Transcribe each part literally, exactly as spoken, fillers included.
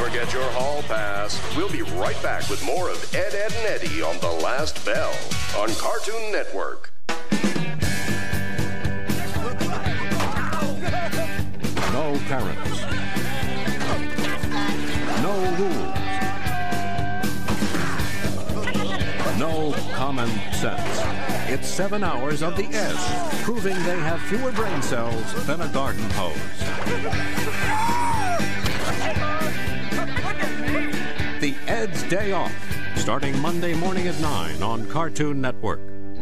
forget your hall pass. We'll be right back with more of Ed, Ed, and Eddy on The Last Bell on Cartoon Network. No parents. No rules. No common sense. It's seven hours of the Eds, proving they have fewer brain cells than a garden hose. The Eds Day Off, starting Monday morning at nine on Cartoon Network.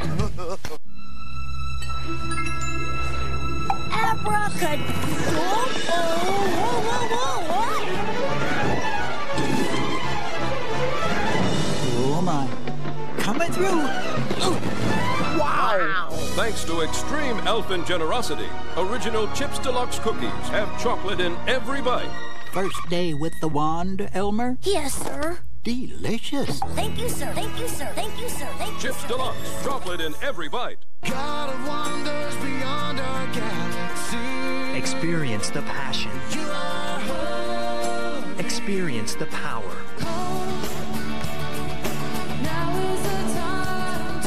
Abracadabra! Oh my! Coming through! Wow! Thanks to extreme elfin generosity, original Chips Deluxe cookies have chocolate in every bite. First day with the wand, Elmer? Yes, sir. Delicious. Thank you, sir. Thank you, sir. Thank you, sir. Thank you, Chips sir. Deluxe, chocolate in every bite. God of wonders beyond our galaxy. Experience the passion. You are home. Experience the power. Home. Now is the time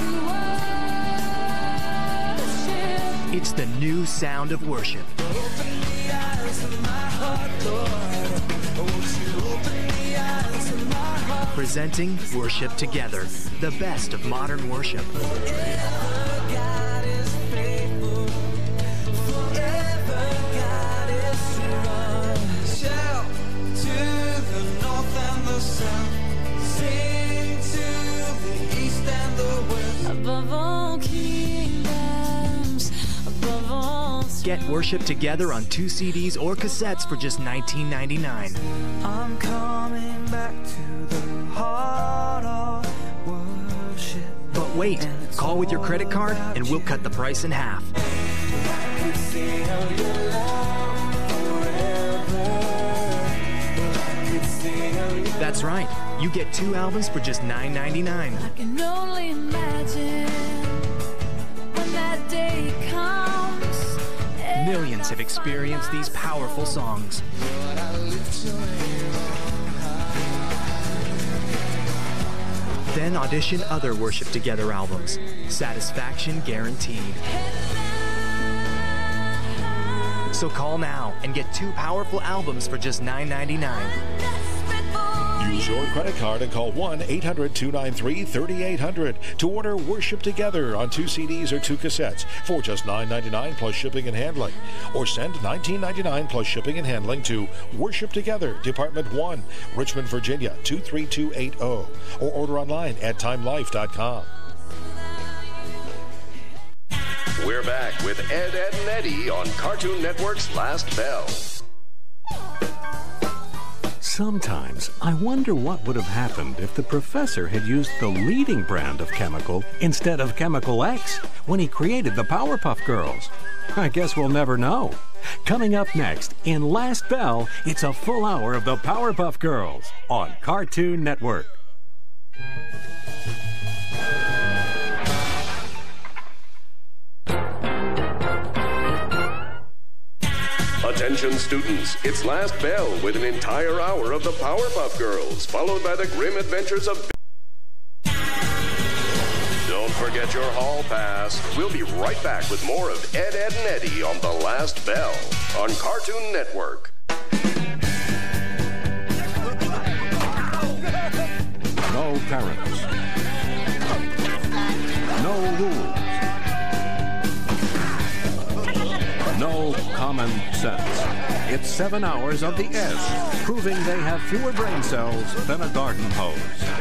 to worship. It's the new sound of worship. Open the eyes of my heart, Lord. Won't you open the eyes of my heart? Presenting Worship Together, the best of modern worship. Forever God is faithful. Forever God is strong. Shout to the north and the south. Sing to the east and the west. Above all kingdoms, above all Get Worship Together on two C Ds or cassettes for just nineteen ninety-nine. I'm coming back to the heart of worship. But wait, call with your credit card and we'll cut the price in half. That's right. You get two albums for just nine ninety-nine. I can only imagine when that day comes. Millions have experienced these powerful songs. Then audition other Worship Together albums. Satisfaction guaranteed. So call now and get two powerful albums for just nine ninety-nine. Use your credit card and call one eight hundred two nine three three eight hundred to order Worship Together on two C Ds or two cassettes for just nine ninety-nine plus shipping and handling. Or send nineteen ninety-nine plus shipping and handling to Worship Together, Department one, Richmond, Virginia two three two eight zero. Or order online at time life dot com. We're back with Ed, Ed, and Eddy on Cartoon Network's Last Bell. Sometimes I wonder what would have happened if the professor had used the leading brand of chemical instead of Chemical X when he created the Powerpuff Girls. I guess we'll never know. Coming up next, in Last Bell, it's a full hour of the Powerpuff Girls on Cartoon Network. Attention students, it's Last Bell with an entire hour of the Powerpuff Girls, followed by the grim adventures of... Don't forget your hall pass. We'll be right back with more of Ed, Ed, and Eddy on The Last Bell on Cartoon Network. No parents. No rules. No common sense. It's seven hours of the Eds, proving they have fewer brain cells than a garden hose.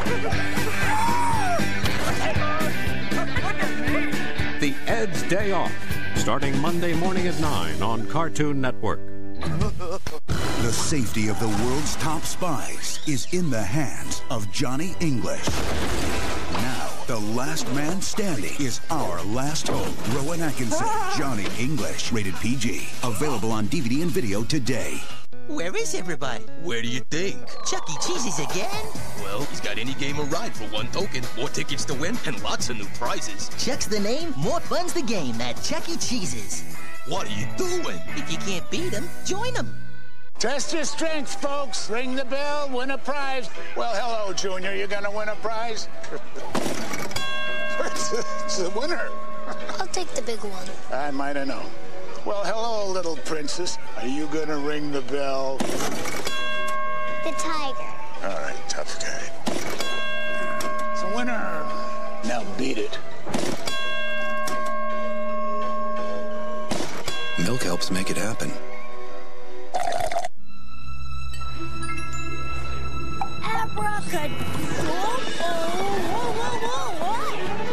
The Eds Day Off, starting Monday morning at nine on Cartoon Network. The safety of the world's top spies is in the hands of Johnny English. Now, the last man standing is our last hope. Rowan Atkinson, Johnny English, rated P G. Available on D V D and video today. Where is everybody? Where do you think? Chuck E. Cheese's again? Well, he's got any game or ride for one token, more tickets to win, and lots of new prizes. Chuck's the name, more fun's the game at Chuck E. Cheese's. What are you doing? If you can't beat him, join him. Test your strength, folks. Ring the bell, win a prize. Well, hello, Junior. You gonna win a prize? It's the winner. I'll take the big one. I might have known. Well, hello, little princess. Are you gonna ring the bell? The tiger. All right, tough guy. It's a winner. Now beat it. Milk helps make it happen. Abracadabra. Whoa, whoa, whoa, whoa,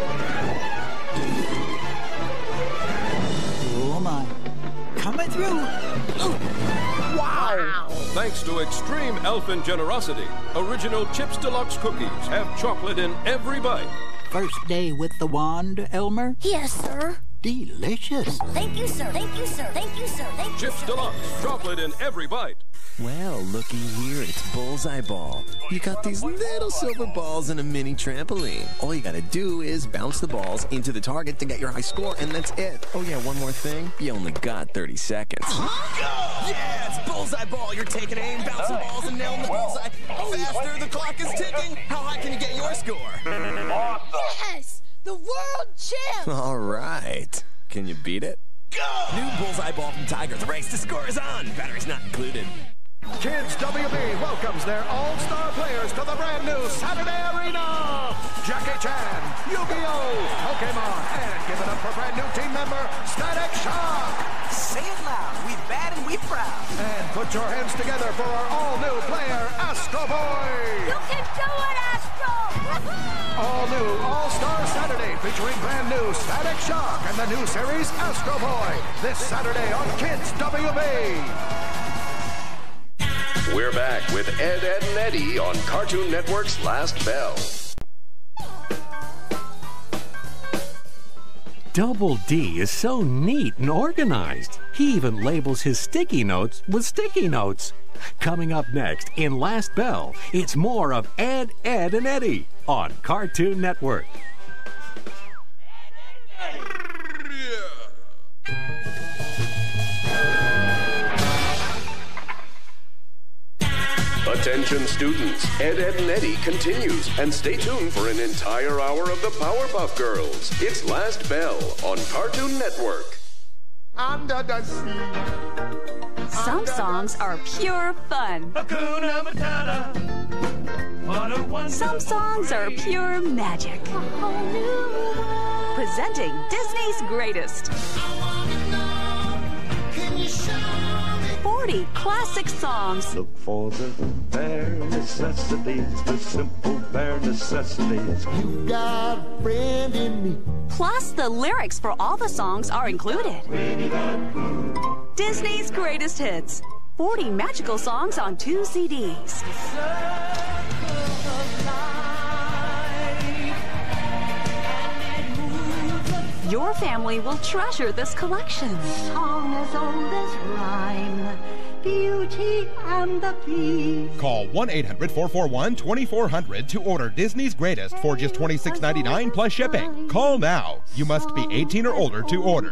Oh, my. Coming through. Wow! Thanks to extreme elfin generosity, original Chips Deluxe cookies have chocolate in every bite. First day with the wand, Elmer? Yes, sir. Delicious. Thank you, sir. Thank you, sir. Thank you, sir. Thank you, Chips sir. Deluxe, chocolate in every bite. Well, looky here, it's Bullseye Ball. You got these little silver balls and a mini trampoline. All you gotta do is bounce the balls into the target to get your high score, and that's it. Oh yeah, one more thing. You only got thirty seconds. Yeah, it's Bullseye Ball. You're taking aim, bouncing balls, and nailing the bullseye. Faster, the clock is ticking. How high can you get your score? Yes! The world champ! All right. Can you beat it? Go! New Bullseye Ball from Tiger. The race to score is on. Batteries not included. Kids W B welcomes their all-star players to the brand new Saturday Arena. Jackie Chan, Yu-Gi-Oh, Pokemon, and give it up for brand new team member Static Shock. Say it loud. We bad and we proud. And put your hands together for our all-new player, Astro Boy. You can do it, Astro! All new All-Star Saturday featuring brand new Static Shock and the new series Astro Boy. This Saturday on Kids W B. We're back with Ed, Ed, and Eddy on Cartoon Network's Last Bell. Double D is so neat and organized. He even labels his sticky notes with sticky notes. Coming up next in Last Bell, it's more of Ed, Ed, and Eddy on Cartoon Network. Attention students, Ed, Ed, and Eddy continues, and stay tuned for an entire hour of the Powerpuff Girls. It's Last Bell on Cartoon Network. Under the sea. Some songs are pure fun. Hakuna Matata. What a wonderful Some songs are pure magic. Presenting Disney's greatest. forty classic songs. Look for the bare necessities, the simple bare necessities. You got a friend in me. Plus, the lyrics for all the songs are included. Disney's greatest hits. forty magical songs on two C Ds. Your family will treasure this collection. Song as old as rhyme, Beauty and the Beast. Call one eight hundred, four four one, two four zero zero to order Disney's Greatest for just twenty-six ninety-nine plus shipping. Call now. You must be eighteen or older to order.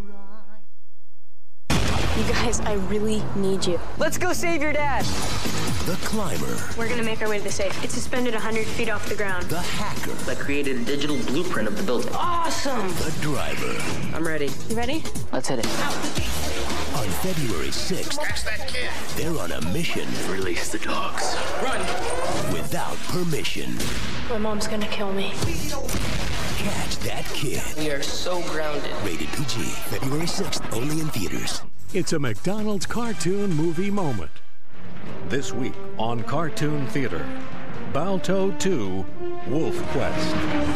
You guys, I really need you. Let's go save your dad. The Climber. We're gonna make our way to the safe. It's suspended one hundred feet off the ground. The Hacker. I created a digital blueprint of the building. Awesome! The Driver. I'm ready. You ready? Let's hit it. On February sixth, Catch that kid. they're on a mission. Release the dogs. Run! Without permission. My mom's gonna kill me. Catch that kid. We are so grounded. Rated P G. February sixth, only in theaters. It's a McDonald's cartoon movie moment. This week on Cartoon Theater, Balto two, Wolf Quest.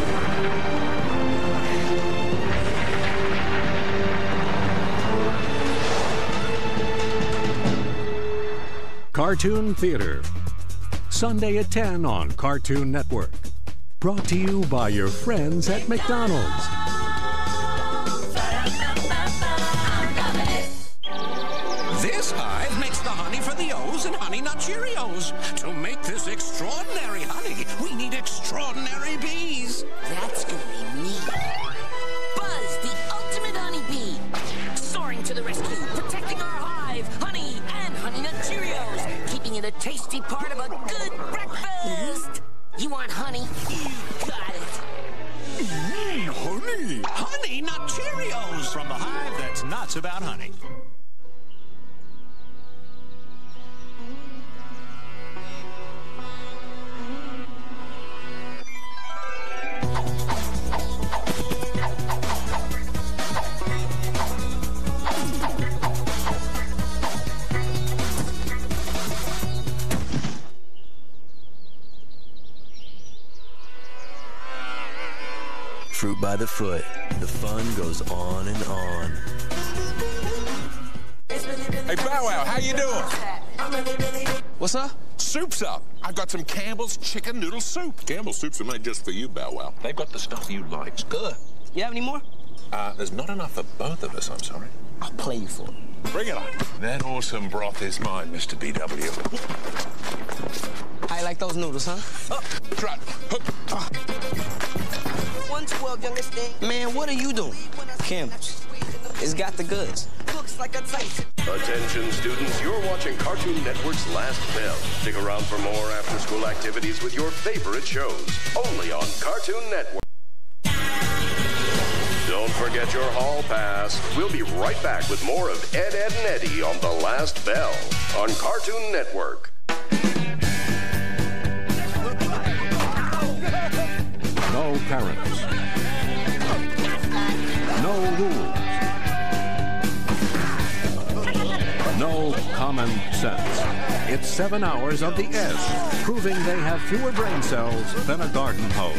Cartoon Theater, Sunday at ten on Cartoon Network. Brought to you by your friends at McDonald's. This hive makes the honey for the O's and Honey Nut Cheerios. To make this extraordinary honey, we need extraordinary bees. That's gonna be me. Buzz, the ultimate honeybee. Soaring to the rescue, protecting our hive, honey, and Honey Nut Cheerios. tasty part of a good breakfast. You want honey? You got it. Mm, honey. Honey Nut Cheerios. From the hive that's nuts about honey. Fruit by the foot. The fun goes on and on. Hey, Bow Wow, how you doing? What's up? Soup's up. I've got some Campbell's chicken noodle soup. Campbell's soups are made just for you, Bow Wow. They've got the stuff you like. It's good. You have any more? Uh, there's not enough for both of us, I'm sorry. I'll play you for it. Bring it on. That awesome broth is mine, Mister B W. How you like those noodles, huh? Up, trot, hook. Ah. one twelve, youngest thing. Man, what are you doing? Campbell's. It's got the goods. Looks like a Tyson. Attention students, you're watching Cartoon Network's Last Bell. Stick around for more after-school activities with your favorite shows. Only on Cartoon Network. Don't forget your hall pass. We'll be right back with more of Ed, Ed, and Eddy on The Last Bell on Cartoon Network. No parents. No rules. No common sense. It's seven hours of the Eds, proving they have fewer brain cells than a garden hose.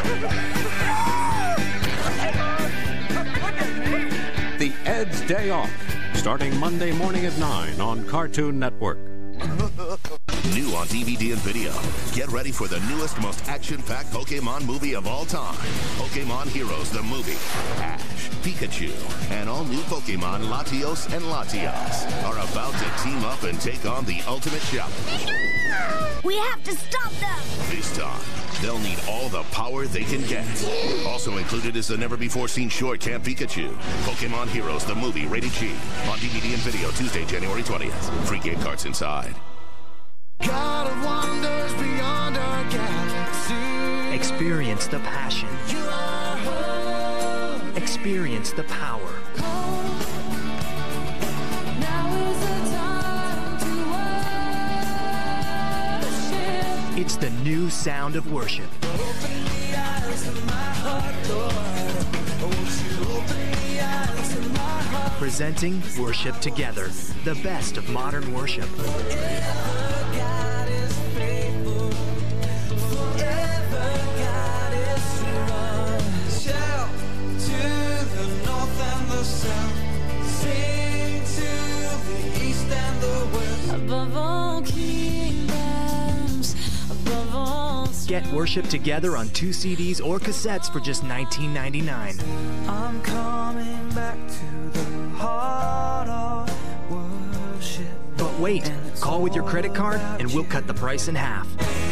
The Eds Day Off, starting Monday morning at nine on Cartoon Network. New on D V D and video. Get ready for the newest, most action-packed Pokemon movie of all time. Pokemon Heroes, the movie. Ash, Pikachu, and all new Pokemon Latios and Latias are about to team up and take on the ultimate challenge. We have to stop them! This time, they'll need all the power they can get. Also included is the never-before-seen short Camp Pikachu. Pokemon Heroes, the movie, rated G. On D V D and video, Tuesday, January twentieth. Free game cards inside. God of wonders beyond our galaxy. Experience the passion. You are hope. Experience the power. Now is the time to worship. It's the new sound of worship. Open the eyes of my heart, Lord. Won't you open the eyes of my heart? Presenting Worship Together, the best of modern worship. Above all kingdoms, above all. Get Worship Together on two C Ds or cassettes for just nineteen ninety-nine. I'm coming back to the heart of worship. But wait, call with your credit card and we'll cut the price in half.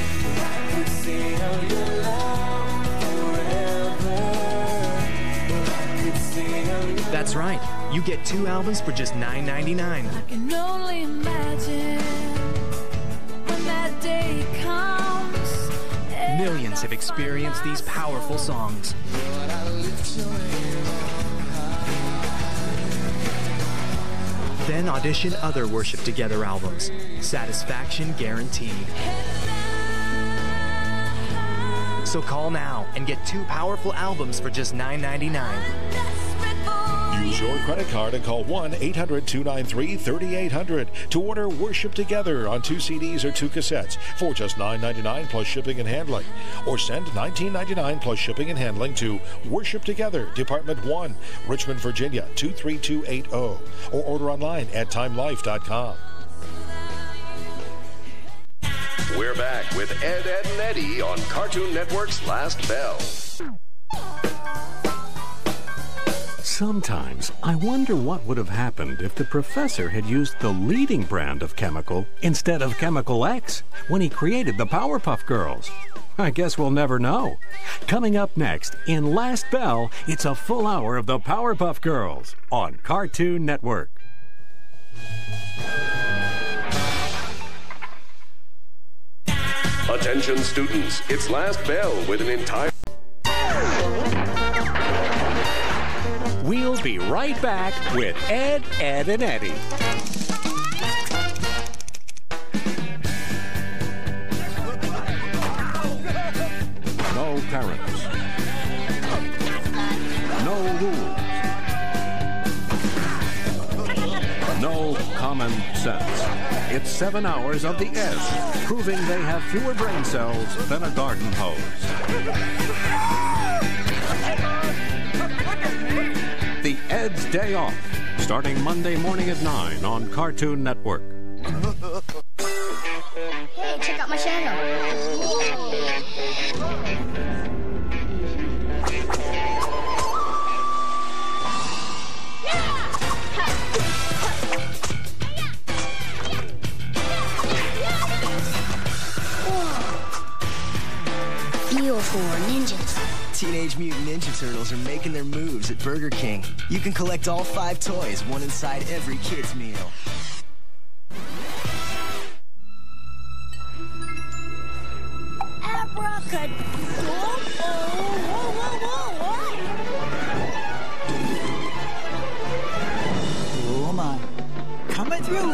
That's right. You get two albums for just nine ninety-nine. I can only imagine when that day comes. Millions have experienced these powerful songs. Then audition other Worship Together albums. Satisfaction guaranteed. So call now and get two powerful albums for just nine ninety-nine. Use your credit card and call one eight hundred two nine three three eight hundred to order Worship Together on two C Ds or two cassettes for just nine ninety-nine plus shipping and handling. Or send nineteen ninety-nine plus shipping and handling to Worship Together, Department one, Richmond, Virginia two three two eight zero. Or order online at time life dot com. We're back with Ed, Ed, and Eddy on Cartoon Network's Last Bell. Sometimes I wonder what would have happened if the professor had used the leading brand of chemical instead of Chemical X when he created the Powerpuff Girls. I guess we'll never know. Coming up next, in Last Bell, it's a full hour of the Powerpuff Girls on Cartoon Network. Attention students, it's last bell with an entire... We'll be right back with Ed, Ed, and Eddy. No parents. No rules. No common sense. It's seven hours of the Eds, proving they have fewer brain cells than a garden hose. The Eds Day Off, starting Monday morning at nine on Cartoon Network. Hey, check out my channel. Feel for ninjas. Teenage Mutant Ninja Turtles are making their moves at Burger King. You can collect all five toys, one inside every kid's meal. Abracadabra. Oh, whoa, whoa, whoa, Oh my. Coming through.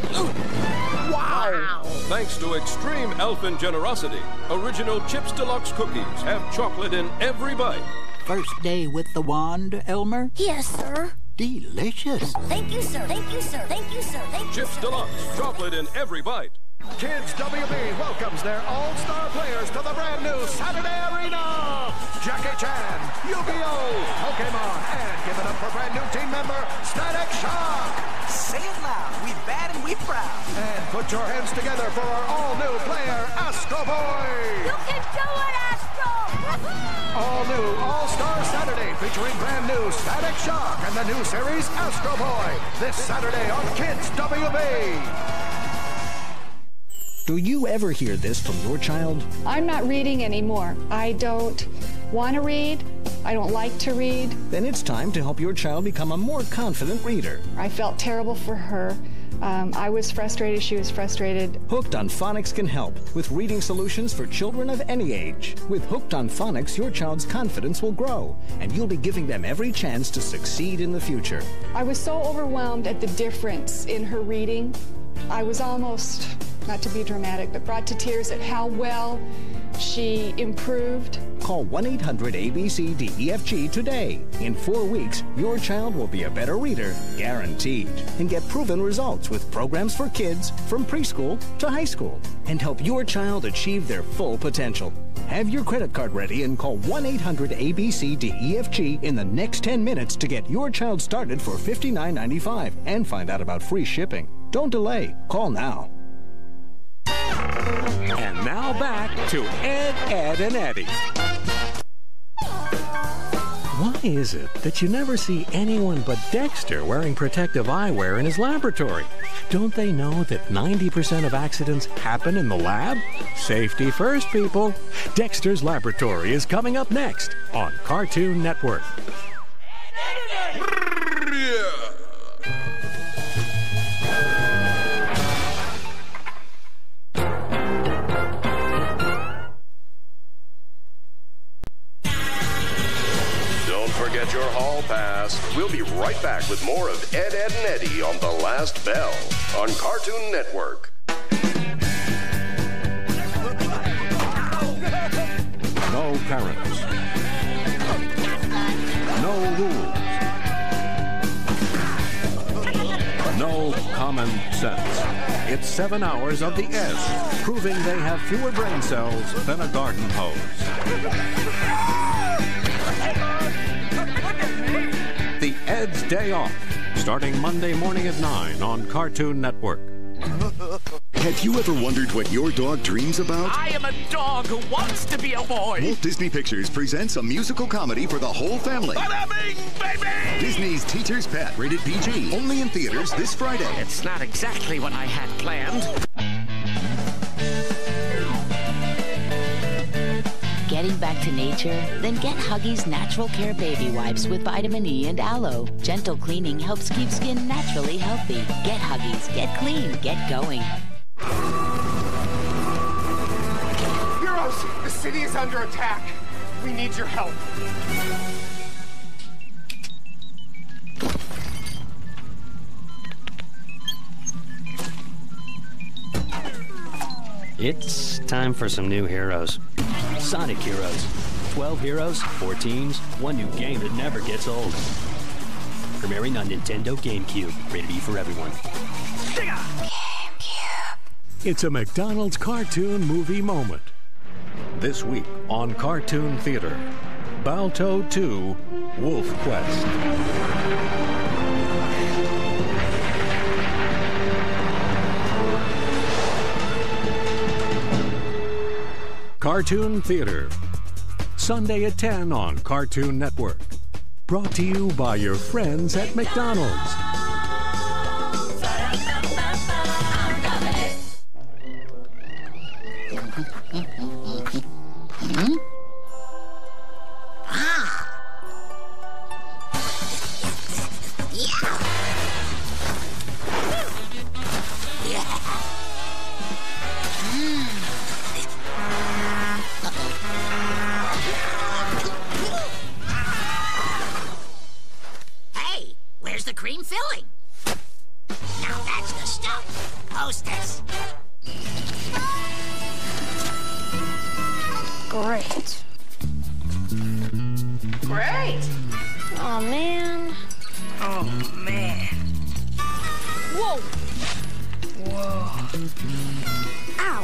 Wow! Thanks to extreme elfin generosity, original Chips Deluxe cookies have chocolate in every bite. First day with the wand, Elmer? Yes, sir. Delicious. Thank you, sir. Thank you, sir. Thank you, sir. Thank you, Chips sir. Deluxe, chocolate in every bite. Kids W B welcomes their all-star players to the brand new Saturday Arena. Jackie Chan, Yu-Gi-Oh, Pokemon, and give it up for brand new team member Static Shock. Say it loud. We bad and we proud. And put your hands together for our all-new player, Astro Boy. You can do it, Astro! All new All-Star Saturday featuring brand new Static Shock and the new series Astro Boy. This Saturday on Kids W B. Do you ever hear this from your child? I'm not reading anymore. I don't want to read. I don't like to read. Then it's time to help your child become a more confident reader. I felt terrible for her. Um, I was frustrated. She was frustrated. Hooked on Phonics can help with reading solutions for children of any age. With Hooked on Phonics, your child's confidence will grow, and you'll be giving them every chance to succeed in the future. I was so overwhelmed at the difference in her reading. I was almost, not to be dramatic, but brought to tears at how well she improved. Call one eight hundred A B C D E F G today. In four weeks, your child will be a better reader, guaranteed, and get proven results with programs for kids from preschool to high school, and help your child achieve their full potential. Have your credit card ready and call one eight hundred A B C D E F G in the next ten minutes to get your child started for fifty-nine ninety-five and find out about free shipping. Don't delay. Call now. And now back to Ed, Ed, and Eddy. Why is it that you never see anyone but Dexter wearing protective eyewear in his laboratory? Don't they know that ninety percent of accidents happen in the lab? Safety first, people. Dexter's Laboratory is coming up next on Cartoon Network. Forget your hall pass. We'll be right back with more of Ed, Ed, and Eddy on The Last Bell on Cartoon Network. No parents. No rules. No common sense. It's seven hours of the Eds, proving they have fewer brain cells than a garden hose. The Eds Day Off, starting Monday morning at nine on Cartoon Network. Have you ever wondered what your dog dreams about? I am a dog who wants to be a boy. Walt Disney Pictures presents a musical comedy for the whole family. Ba-da-bing, baby! Disney's Teacher's Pet, rated P G. Only in theaters this Friday. It's not exactly what I had planned. Getting back to nature? Then get Huggies Natural Care Baby Wipes with vitamin E and aloe. Gentle cleaning helps keep skin naturally healthy. Get Huggies. Get clean. Get going. city is under attack. We need your help. It's time for some new heroes. Sonic Heroes. twelve heroes, four teams, one new game that never gets old. Premiering on Nintendo GameCube. Rated E for everyone. It's a McDonald's cartoon movie moment. This week on Cartoon Theater, Balto two, Wolf Quest. Cartoon Theater, Sunday at ten on Cartoon Network. Brought to you by your friends at McDonald's. Hey, where's the cream filling? Now that's the stuff. Hostess. Great. Great. Oh, man. Oh, man. Whoa. Whoa. Ow.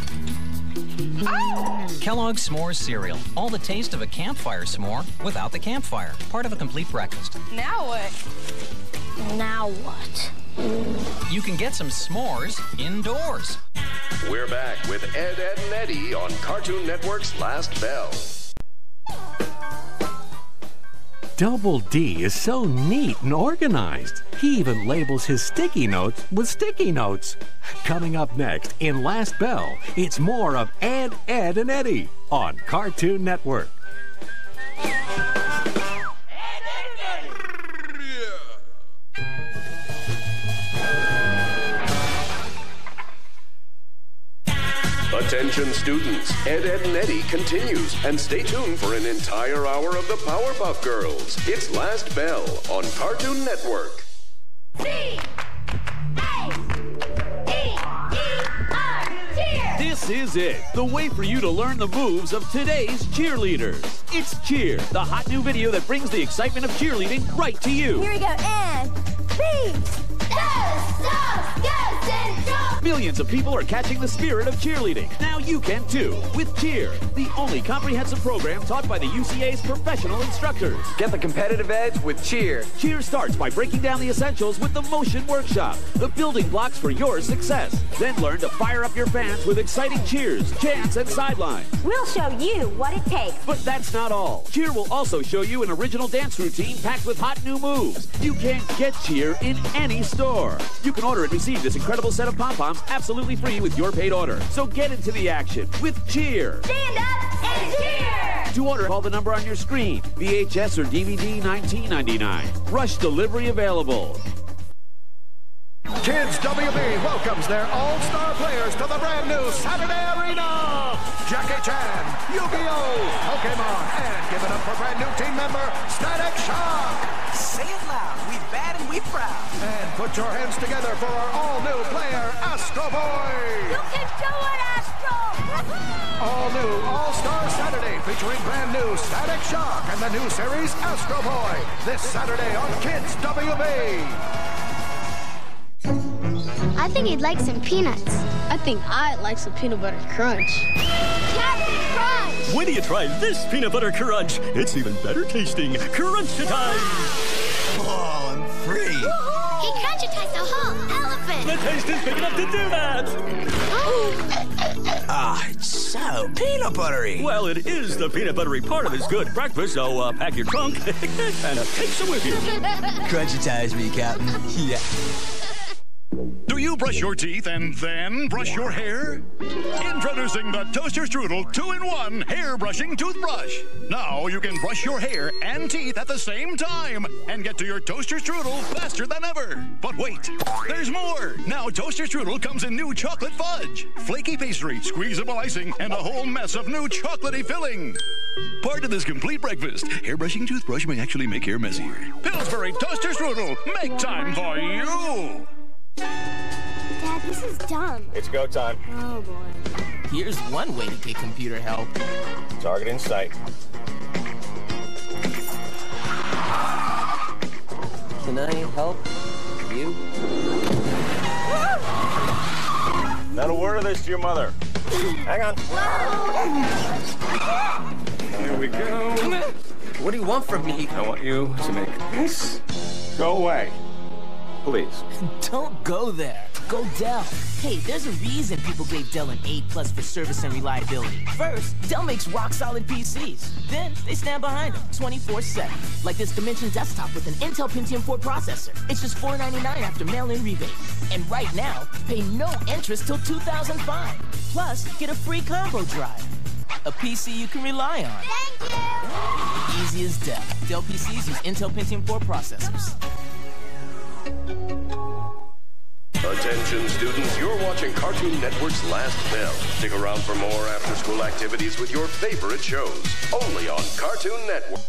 Ow! Kellogg's S'mores cereal. All the taste of a campfire s'more without the campfire. Part of a complete breakfast. Now what? Now what? You can get some s'mores indoors. We're back with Ed, Ed, and Eddy on Cartoon Network's Last Bell. Double D is so neat and organized. He even labels his sticky notes with sticky notes. Coming up next in Last Bell, it's more of Ed, Ed, and Eddy on Cartoon Network. Attention students, Ed, Ed, and Eddy continues, and stay tuned for an entire hour of the Powerpuff Girls. It's Last Bell on Cartoon Network. C A E E R, cheer! This is it, the way for you to learn the moves of today's cheerleaders. It's Cheer, the hot new video that brings the excitement of cheerleading right to you. Here we go, and B, go, stop, go, central! Millions of people are catching the spirit of cheerleading. Now you can too, with Cheer, the only comprehensive program taught by the U C A's professional instructors. Get the competitive edge with Cheer. Cheer starts by breaking down the essentials with the Motion Workshop, the building blocks for your success. Then learn to fire up your fans with exciting cheers, chants, and sidelines. We'll show you what it takes. But that's not all. Cheer will also show you an original dance routine packed with hot new moves. You can't get Cheer in any store. You can order and receive this incredible set of pom-poms absolutely free with your paid order. So get into the action with Cheer. Stand up and cheer! To order, call the number on your screen. V H S or D V D, nineteen ninety-nine. Rush delivery available. Kids W B welcomes their all-star players to the brand new Saturday Arena. Jackie Chan, Yu-Gi-Oh, Pokemon, and give it up for brand new team member Static Shock. Say it loud. We bad and we proud. And put your hands together for our all-new player, Astro Boy. You can do it, Astro! All new All-Star Saturday featuring brand new Static Shock and the new series Astro Boy. This Saturday on Kids W B. I think he'd like some peanuts. I think I'd like some peanut butter crunch. Captain Crunch! When do you try this peanut butter crunch? It's even better tasting. Crunch time! Oh, I'm free. He crunchitized a whole elephant. The taste is big enough to do that. Ah, it's so peanut buttery. Well, it is the peanut buttery part of his good breakfast, so uh, pack your trunk and uh, take some with you. Crunchitize me, Captain. Yeah. Do you you brush your teeth and then brush your hair? Introducing the Toaster Strudel two in one Hair Brushing Toothbrush. Now you can brush your hair and teeth at the same time and get to your Toaster Strudel faster than ever. But wait, there's more. Now Toaster Strudel comes in new chocolate fudge, flaky pastry, squeezable icing, and a whole mess of new chocolatey filling. Part of this complete breakfast, hair brushing toothbrush may actually make hair messier. Pillsbury Toaster Strudel, make time for you! Dad, this is dumb. It's go time. Oh, boy. Here's one way to get computer help. Target in sight. Can I help you? Not a word of this to your mother. Hang on. Here we go. What do you want from me? I want you to make this go away. Please. Don't go there. Go Dell. Hey, there's a reason people gave Dell an A plus for service and reliability. First, Dell makes rock-solid P Cs. Then, they stand behind them twenty-four seven. Like this Dimension desktop with an Intel Pentium four processor. It's just four ninety-nine after mail-in rebate. And right now, pay no interest till two thousand five. Plus, get a free combo drive. A P C you can rely on. Thank you! Easy as Dell. Dell P Cs use Intel Pentium four processors. Attention students, you're watching Cartoon Network's Last Bell. Stick around for more after-school activities with your favorite shows. Only on Cartoon Network.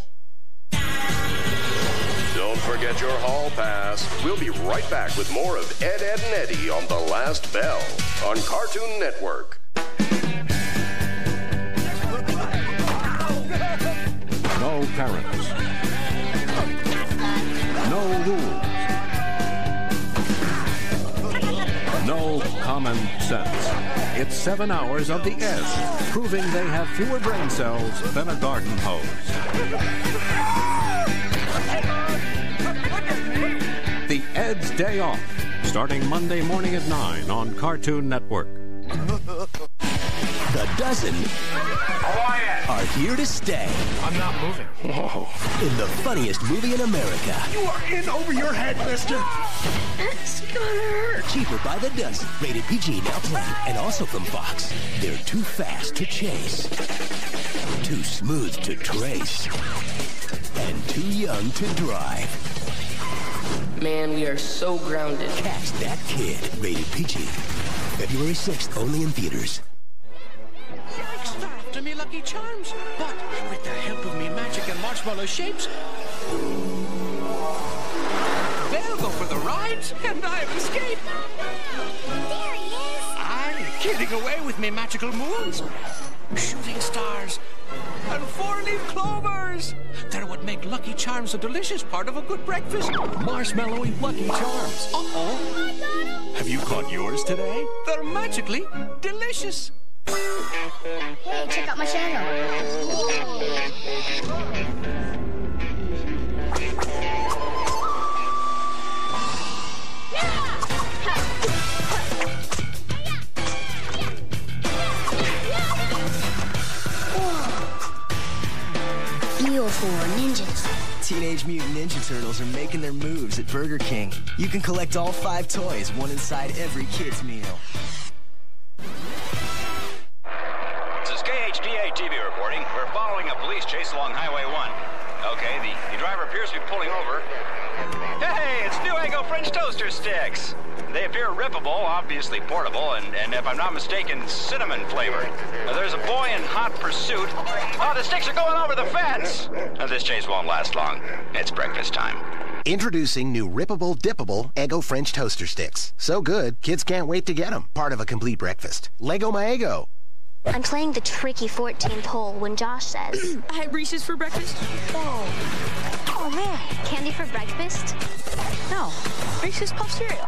Don't forget your hall pass. We'll be right back with more of Ed, Ed, and Eddy on The Last Bell on Cartoon Network. No parents. No rules. No common sense. It's seven hours of the Eds, proving they have fewer brain cells than a garden hose. The Eds Day Off, starting Monday morning at nine on Cartoon Network. The dozen are here to stay. I'm not moving. Whoa. In the funniest movie in America. You are in over your head, mister. It's gonna hurt. Cheaper by the dozen. Rated P G, now playing. And also from Fox. They're too fast to chase. Too smooth to trace. And too young to drive. Man, we are so grounded. Catch That Kid. Rated P G. February sixth, only in theaters. Yikes, they're after me Lucky Charms. But with the help of me magic and marshmallow shapes, they'll go for the rides, and I'll escape. There he is. I'm kidding away with me magical moons, shooting stars, and four-leaf clovers. They're what make Lucky Charms a delicious part of a good breakfast. Marshmallowy Lucky Charms. Uh-oh. Have you caught yours today? They're magically delicious. Hey, check out my channel. Feel for ninjas. Teenage Mutant Ninja Turtles are making their moves at Burger King. You can collect all five toys, one inside every kid's meal. This is K H D A T V reporting. We're following a police chase along Highway one. Okay, the, the driver appears to be pulling over. Hey, it's new Eggo French toaster sticks. They appear rippable, obviously portable, and, and if I'm not mistaken, cinnamon flavored. Now, there's a boy in hot pursuit. Oh, the sticks are going over the fence. Now, this chase won't last long. It's breakfast time. Introducing new rippable, dippable Eggo French toaster sticks. So good, kids can't wait to get them. Part of a complete breakfast. Lego my Eggo. I'm playing the tricky fourteenth hole when Josh says, I had Reese's for breakfast. Oh. Oh, man. Candy for breakfast? No. Reese's Puff cereal.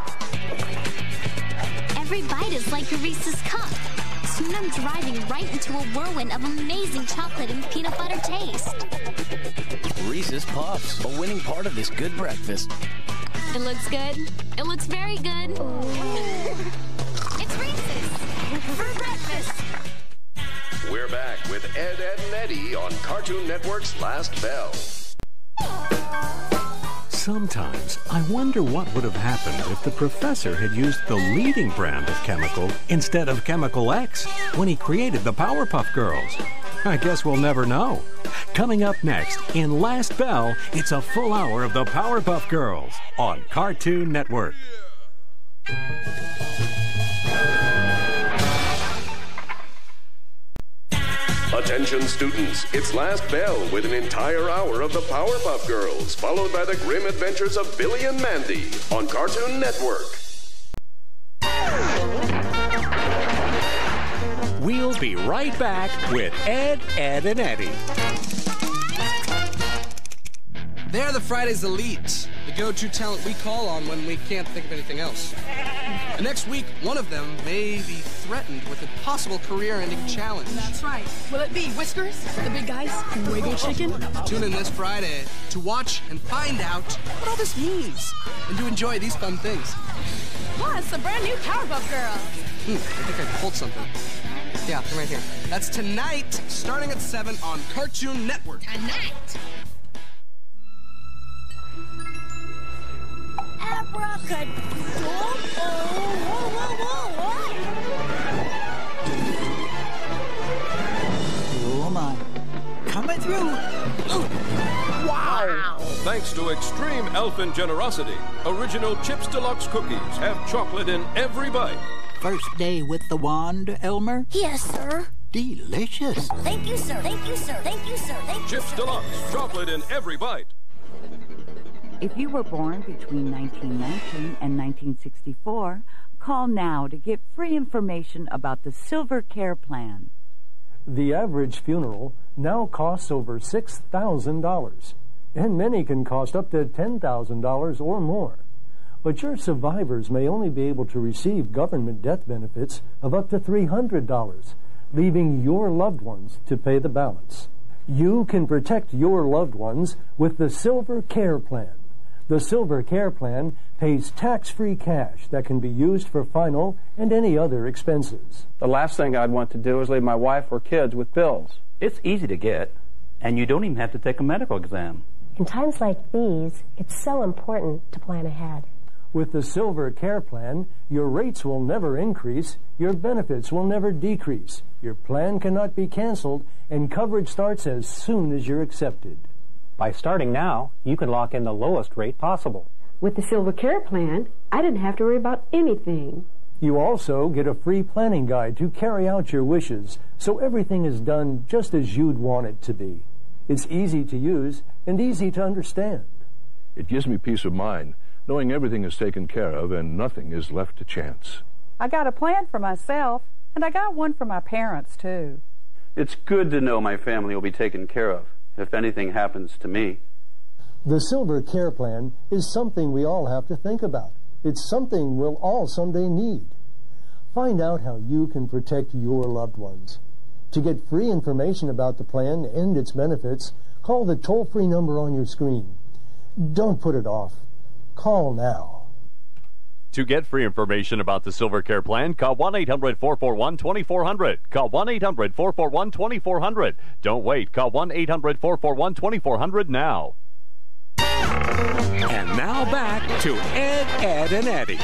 Every bite is like a Reese's cup. Soon I'm driving right into a whirlwind of amazing chocolate and peanut butter taste. Reese's Puffs, a winning part of this good breakfast. It looks good. It looks very good. It's Reese's. For breakfast. We're back with Ed, Ed, and Eddy on Cartoon Network's Last Bell. Sometimes I wonder what would have happened if the professor had used the leading brand of chemical instead of Chemical X when he created the Powerpuff Girls. I guess we'll never know. Coming up next, in Last Bell, it's a full hour of the Powerpuff Girls on Cartoon Network. Attention students, it's Last Bell with an entire hour of the Powerpuff Girls, followed by the grim adventures of Billy and Mandy on Cartoon Network. We'll be right back with Ed, Ed, and Eddy. They're the Fridays Elite, the go-to talent we call on when we can't think of anything else. And next week, one of them may be threatened with a possible career-ending challenge. That's right. Will it be Whiskers, the big guys, Wiggle Chicken? Tune in this Friday to watch and find out what all this means and to enjoy these fun things. Plus, the brand new Powerpuff Girls. Hmm, I think I pulled something. Yeah, they're right here. That's tonight, starting at seven on Cartoon Network. Tonight. Abracadabra. Oh, whoa, whoa, whoa, Oh my. Coming through. Wow. Thanks to extreme elfin generosity, original Chips Deluxe cookies have chocolate in every bite. First day with the wand, Elmer? Yes, sir. Delicious. Thank you, sir. Thank you, sir. Thank you, sir. Thank you, Chips sir. Deluxe, chocolate in every bite. If you were born between nineteen nineteen and nineteen sixty-four, call now to get free information about the Silver Care Plan. The average funeral now costs over six thousand dollars, and many can cost up to ten thousand dollars or more. But your survivors may only be able to receive government death benefits of up to three hundred dollars, leaving your loved ones to pay the balance. You can protect your loved ones with the Silver Care Plan. The Silver Care Plan pays tax-free cash that can be used for final and any other expenses. The last thing I'd want to do is leave my wife or kids with bills. It's easy to get, and you don't even have to take a medical exam. In times like these, it's so important to plan ahead. With the Silver Care Plan, your rates will never increase, your benefits will never decrease, your plan cannot be canceled, and coverage starts as soon as you're accepted. By starting now, you can lock in the lowest rate possible. With the Silver Care Plan, I didn't have to worry about anything. You also get a free planning guide to carry out your wishes, so everything is done just as you'd want it to be. It's easy to use and easy to understand. It gives me peace of mind, knowing everything is taken care of and nothing is left to chance. I got a plan for myself, and I got one for my parents, too. It's good to know my family will be taken care of if anything happens to me. The Silver Care Plan is something we all have to think about. It's something we'll all someday need. Find out how you can protect your loved ones. To get free information about the plan and its benefits, call the toll-free number on your screen. Don't put it off. Call now. To get free information about the Silver Care Plan, call one eight hundred, four four one, two four zero zero. Call one eight hundred, four four one, two four zero zero. Don't wait. Call one eight hundred, four four one, two four zero zero now. And now back to Ed, Ed, and Eddy.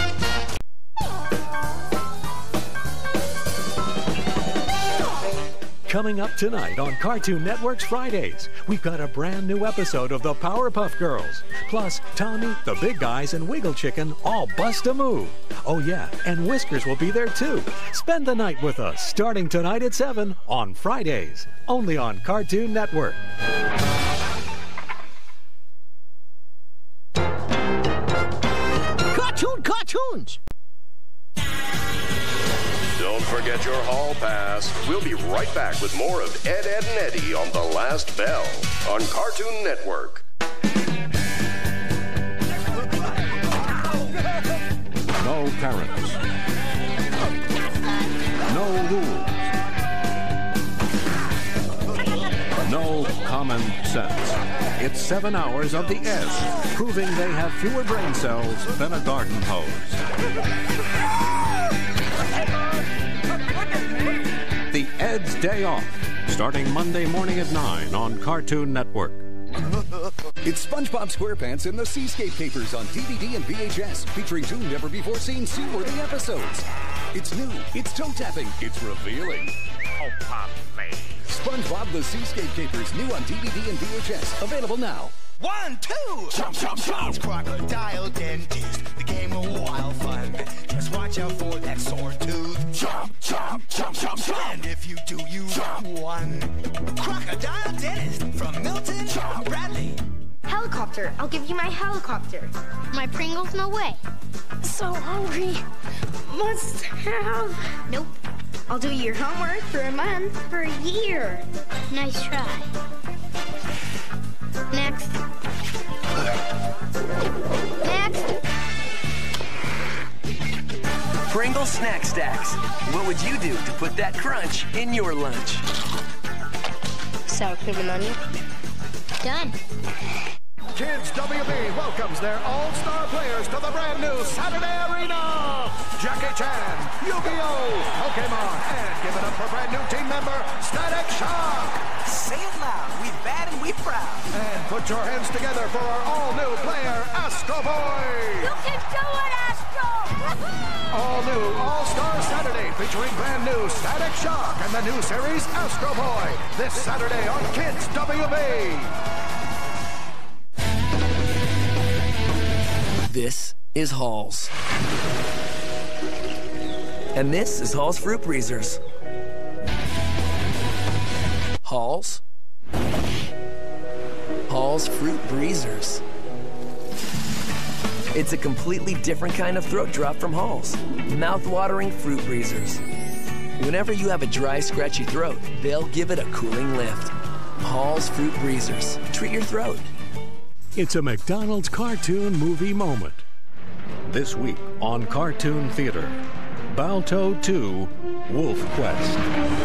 Coming up tonight on Cartoon Network's Fridays, we've got a brand new episode of the Powerpuff Girls. Plus, Tommy, the Big Guys, and Wiggle Chicken all bust a move. Oh yeah, and Whiskers will be there too. Spend the night with us, starting tonight at seven on Fridays, only on Cartoon Network. Cartoon cartoons! Don't forget your hall pass. We'll be right back with more of Ed, Ed, and Eddy on The Last Bell on Cartoon Network. No parents. No rules. No common sense. It's seven hours of the S, proving they have fewer brain cells than a garden hose. The Eds Day Off, starting Monday morning at nine on Cartoon Network. It's SpongeBob SquarePants and the Seascape Capers on D V D and V H S, featuring two never-before-seen seaworthy episodes. It's new, it's toe-tapping, it's revealing. Oh, Pop, please. SpongeBob the Seascape Capers, new on D V D and V H S, available now. One, two! Jump, jump, jump! It's Crocodile Dentist, the game of wild fun. Just watch out for that sore tooth. Jump, jump, jump, jump, jump! And if you do, you jump one. Crocodile Dentist from Milton jump. Bradley. Helicopter. I'll give you my helicopter. My Pringles, no way. So hungry. Must have. Nope. I'll do your homework for a month, for a year. Nice try. Next. Next. Pringle Snack Stacks. What would you do to put that crunch in your lunch? Sour cream and onion. Done. Kids W B welcomes their all-star players to the brand new Saturday Arena. Jackie Chan, Yu-Gi-Oh, Pokemon, and give it up for brand new team member Static Shock. Say it loud. We bad and we proud. And put your hands together for our all-new player, Astro Boy. You can do it, Astro! All new All-Star Saturday featuring brand new Static Shock and the new series Astro Boy. This Saturday on Kids W B. This is Hall's. And this is Hall's Fruit Breezers. Hall's. Hall's Fruit Breezers. It's a completely different kind of throat drop from Hall's. Mouth-watering Fruit Breezers. Whenever you have a dry, scratchy throat, they'll give it a cooling lift. Hall's Fruit Breezers. Treat your throat. It's a McDonald's cartoon movie moment. This week on Cartoon Theater, Balto two, Wolf Quest.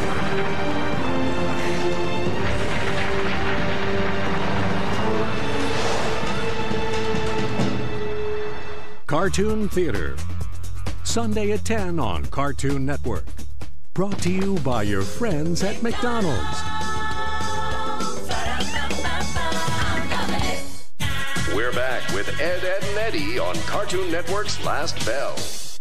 Cartoon Theater, Sunday at ten on Cartoon Network. Brought to you by your friends at McDonald's. We're back with Ed, Ed, and Eddy on Cartoon Network's Last Bell.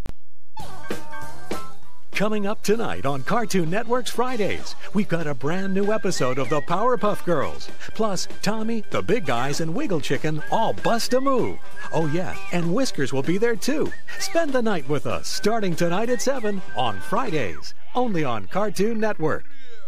Coming up tonight on Cartoon Network's Fridays, we've got a brand new episode of the Powerpuff Girls. Plus, Tommy, the Big Guys, and Wiggle Chicken all bust a move. Oh yeah, and Whiskers will be there too. Spend the night with us, starting tonight at seven on Fridays, only on Cartoon Network.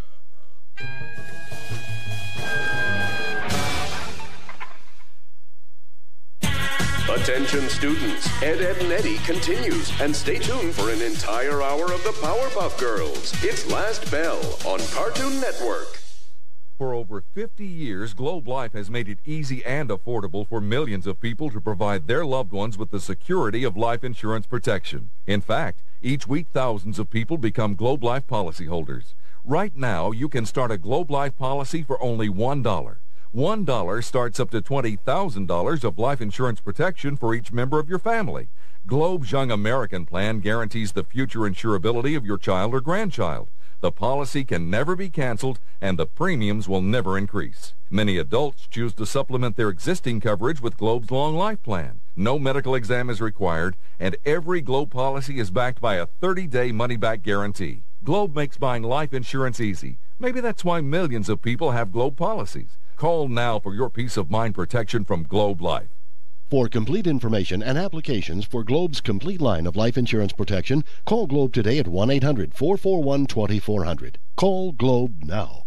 Attention students, Ed, Ed, and Eddy continues, and stay tuned for an entire hour of the Powerpuff Girls. It's Last Bell on Cartoon Network. For over fifty years, Globe Life has made it easy and affordable for millions of people to provide their loved ones with the security of life insurance protection. In fact, each week thousands of people become Globe Life policyholders. Right now, you can start a Globe Life policy for only one dollar. One dollar starts up to twenty thousand dollars of life insurance protection for each member of your family. Globe's Young American Plan guarantees the future insurability of your child or grandchild. The policy can never be canceled, and the premiums will never increase. Many adults choose to supplement their existing coverage with Globe's Long Life Plan. No medical exam is required, and every Globe policy is backed by a thirty-day money-back guarantee. Globe makes buying life insurance easy. Maybe that's why millions of people have Globe policies. Call now for your peace of mind protection from Globe Life. For complete information and applications for Globe's complete line of life insurance protection, call Globe today at one eight hundred, four four one, two four zero zero. Call Globe now.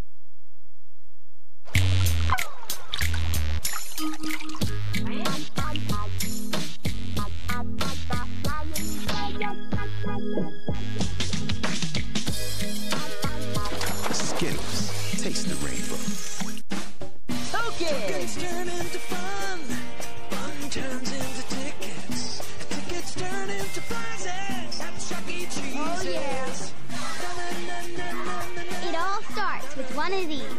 Skittles. Taste the rainbow. Tickets turn into fun. Fun turns into tickets. Tickets turn into prizes at Chuck E. Cheese. Oh, yeah. It all starts with one of these.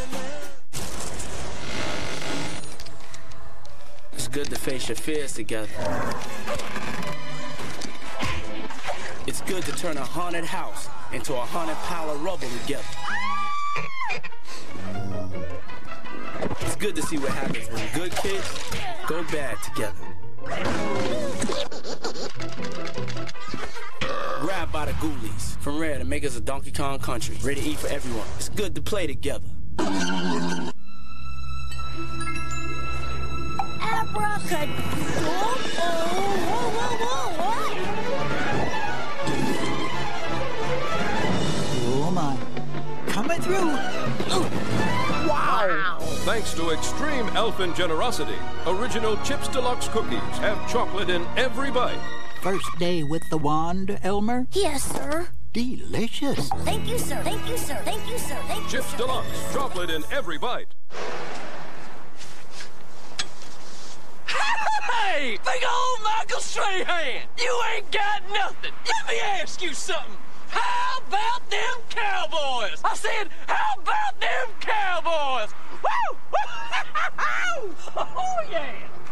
It's good to face your fears together. It's good to turn a haunted house into a haunted pile of rubble together. It's good to see what happens when good kids go bad together. Grabbed by the ghoulies from Rare to make us a Donkey Kong country. Ready to eat for everyone. It's good to play together. Abracadabra. Oh, whoa, whoa, whoa, Oh my. Coming through. Wow. Thanks to extreme elfin generosity, original Chips Deluxe cookies have chocolate in every bite. First day with the wand, Elmer? Yes, sir. Delicious. Thank you, sir. Thank you, sir. Thank you, sir. Thank you, Chips sir. Deluxe, chocolate in every bite. Hey, big old Michael Strahan, you ain't got nothing. Let me ask you something. How about them Cowboys? I said, how about them Cowboys? Woo! Oh, yeah.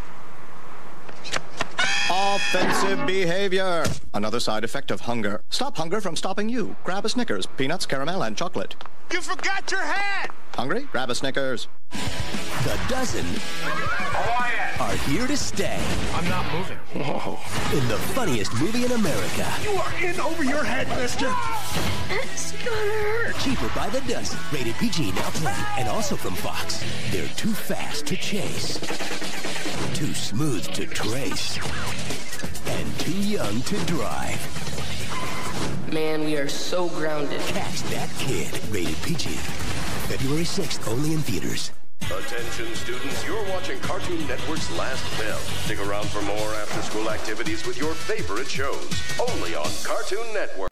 Offensive behavior. Another side effect of hunger. Stop hunger from stopping you. Grab a Snickers, peanuts, caramel, and chocolate. You forgot your hat! Hungry? Grab a Snickers. The dozen are here to stay. I'm not moving. Whoa. In the funniest movie in America. You are in over your head, mister. It's gonna hurt. Cheaper by the dozen. Rated P G, now playing. And also from Fox. They're too fast to chase. Too smooth to trace. And too young to drive. Man, we are so grounded. Catch That Kid. Rated P G. February sixth, only in theaters. Attention students, you're watching Cartoon Network's Last Bell. Stick around for more after-school activities with your favorite shows. Only on Cartoon Network.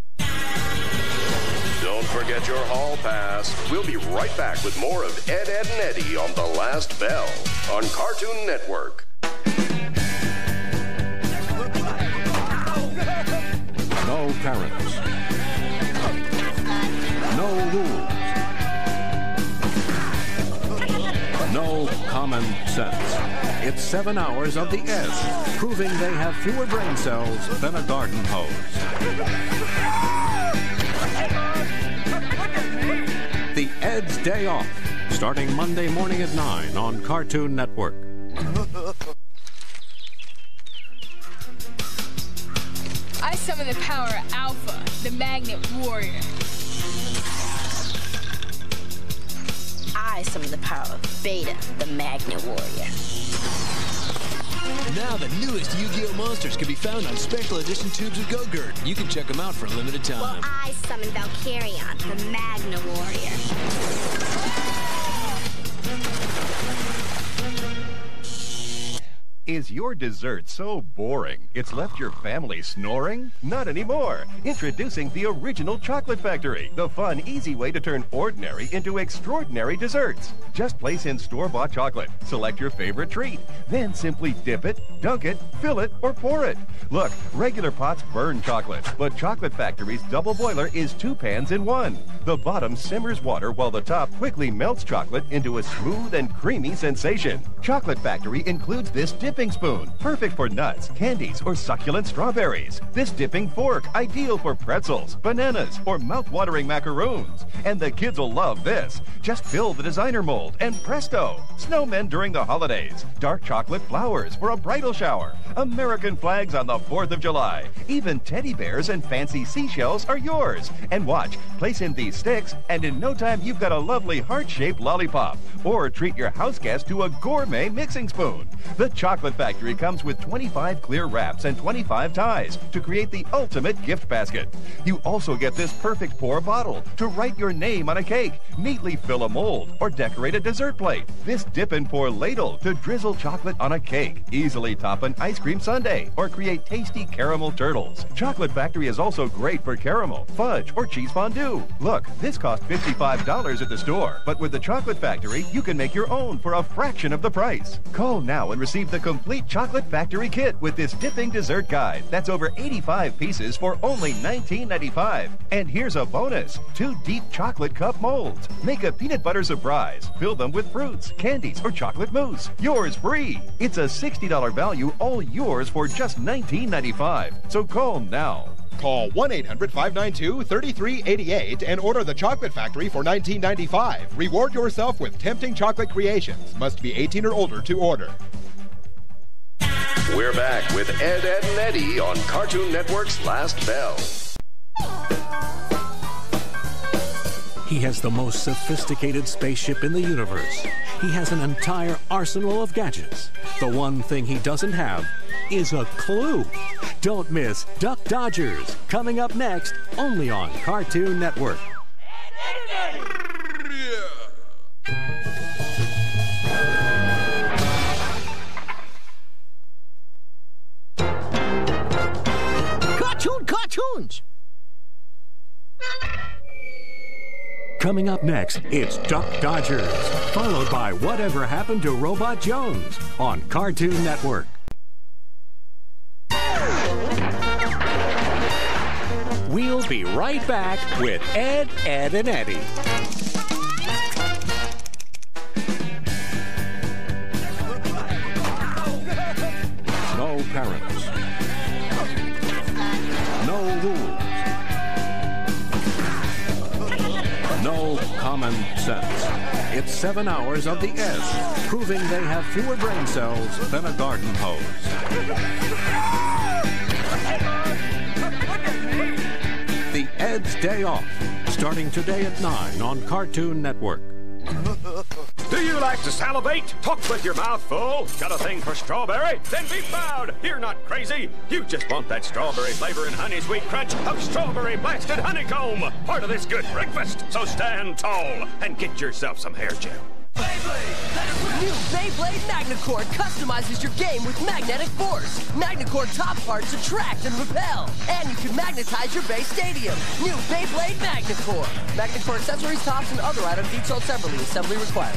Don't forget your hall pass. We'll be right back with more of Ed, Ed, and Eddy on The Last Bell on Cartoon Network. No parents. No rules. No common sense. It's seven hours of the Eds, proving they have fewer brain cells than a garden hose. The Eds Day Off, starting Monday morning at nine on Cartoon Network. I summon the power of Alpha, the Magnet Warrior. I summon the power of Beta, the Magnet Warrior. Now the newest Yu-Gi-Oh! Monsters can be found on special edition tubes of Go-Gurt. You can check them out for a limited time. Well, I summon Valkyrion, the Magnet Warrior. Is your dessert so boring it's left your family snoring? Not anymore. Introducing the original Chocolate Factory, the fun, easy way to turn ordinary into extraordinary desserts. Just place in store-bought chocolate, select your favorite treat, then simply dip it, dunk it, fill it, or pour it. Look, regular pots burn chocolate, but Chocolate Factory's double boiler is two pans in one. The bottom simmers water while the top quickly melts chocolate into a smooth and creamy sensation. Chocolate Factory includes this dipping spoon, perfect for nuts, candies, or succulent strawberries. This dipping fork, ideal for pretzels, bananas, or mouth-watering macaroons. And the kids will love this. Just fill the designer mold, and presto! Snowmen during the holidays, dark chocolate flowers for a bridal shower, American flags on the fourth of July. Even teddy bears and fancy seashells are yours. And watch, place in these sticks, and in no time you've got a lovely heart-shaped lollipop. Or treat your house guest to a gourmet mixing spoon. The Chocolate Factory comes with twenty-five clear wraps and twenty-five ties to create the ultimate gift basket. You also get this perfect pour bottle to write your name on a cake, neatly fill a mold, or decorate a dessert plate. This dip and pour ladle to drizzle chocolate on a cake, easily top an ice cream sundae, or create tasty caramel turtles. Chocolate Factory is also great for caramel, fudge, or cheese fondue. Look, this cost fifty-five dollars at the store, but with the Chocolate Factory, you can make your own for a fraction of the price. Call now and receive the complete Chocolate Factory kit with this dipping dessert guide. That's over eighty-five pieces for only nineteen ninety-five. And here's a bonus, two deep chocolate cup molds. Make a peanut butter surprise. Fill them with fruits, candies, or chocolate mousse. Yours free. It's a sixty dollar value, all yours for just nineteen ninety-five. So call now. Call one eight hundred, five nine two, three three eight eight and order the Chocolate Factory for nineteen ninety-five. Reward yourself with tempting chocolate creations. Must be eighteen or older to order. We're back with Ed, Ed, and Eddy on Cartoon Network's Last Bell. He has the most sophisticated spaceship in the universe. He has an entire arsenal of gadgets. The one thing he doesn't have is a clue. Don't miss Duck Dodgers, coming up next, only on Cartoon Network. Cartoon cartoons! Coming up next, it's Duck Dodgers, followed by Whatever Happened to Robot Jones on Cartoon Network. We'll be right back with Ed, Ed, and Eddy. No parents. No rules. No common sense. It's seven hours of the Eds, proving they have fewer brain cells than a garden hose. The Eds Day Off, starting today at nine on Cartoon Network. Do you like to salivate? Talk with your mouth full? Got a thing for strawberry? Then be proud. You're not crazy. You just want that strawberry flavor and honey sweet crunch of strawberry blasted honeycomb. Part of this good breakfast. So stand tall and get yourself some hair gel. New Beyblade MagnaCore customizes your game with magnetic force. MagnaCore top parts attract and repel. And you can magnetize your base stadium. New Beyblade MagnaCore. MagnaCore accessories, tops, and other items each sold separately. Assembly required.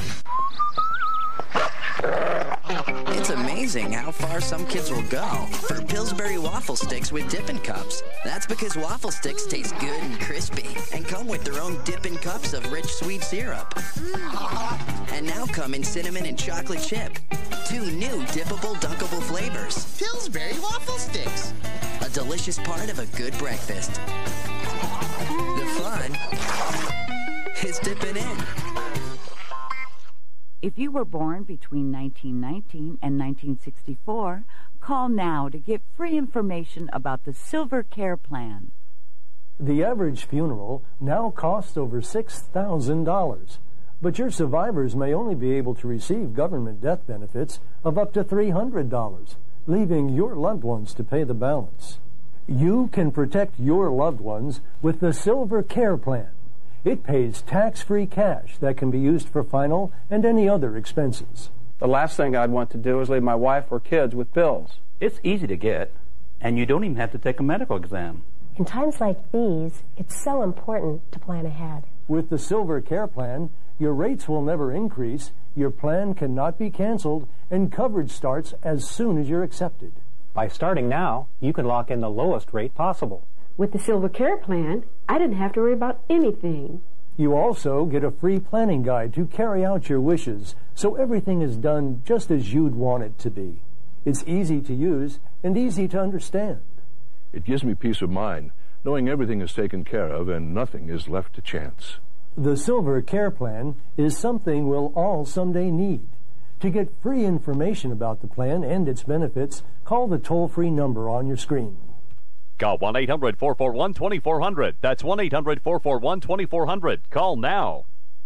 It's amazing how far some kids will go for Pillsbury waffle sticks with Dippin' Cups. That's because waffle sticks taste good and crispy and come with their own Dippin' Cups of rich sweet syrup. And now come in cinnamon and chocolate chip. Two new dippable, dunkable flavors. Pillsbury waffle sticks. A delicious part of a good breakfast. The fun is dipping in. If you were born between nineteen nineteen and nineteen sixty-four, call now to get free information about the Silver Care Plan. The average funeral now costs over six thousand dollars, but your survivors may only be able to receive government death benefits of up to three hundred dollars, leaving your loved ones to pay the balance. You can protect your loved ones with the Silver Care Plan. It pays tax-free cash that can be used for final and any other expenses. The last thing I'd want to do is leave my wife or kids with bills. It's easy to get, and you don't even have to take a medical exam. In times like these, it's so important to plan ahead. With the Silver Care Plan, your rates will never increase, your plan cannot be canceled, and coverage starts as soon as you're accepted. By starting now, you can lock in the lowest rate possible. With the Silver Care Plan, I didn't have to worry about anything. You also get a free planning guide to carry out your wishes, so everything is done just as you'd want it to be. It's easy to use and easy to understand. It gives me peace of mind, knowing everything is taken care of and nothing is left to chance. The Silver Care Plan is something we'll all someday need. To get free information about the plan and its benefits, call the toll-free number on your screen. Call one eight hundred, four four one, two four zero zero. That's one eight hundred, four four one, two four zero zero. Call now.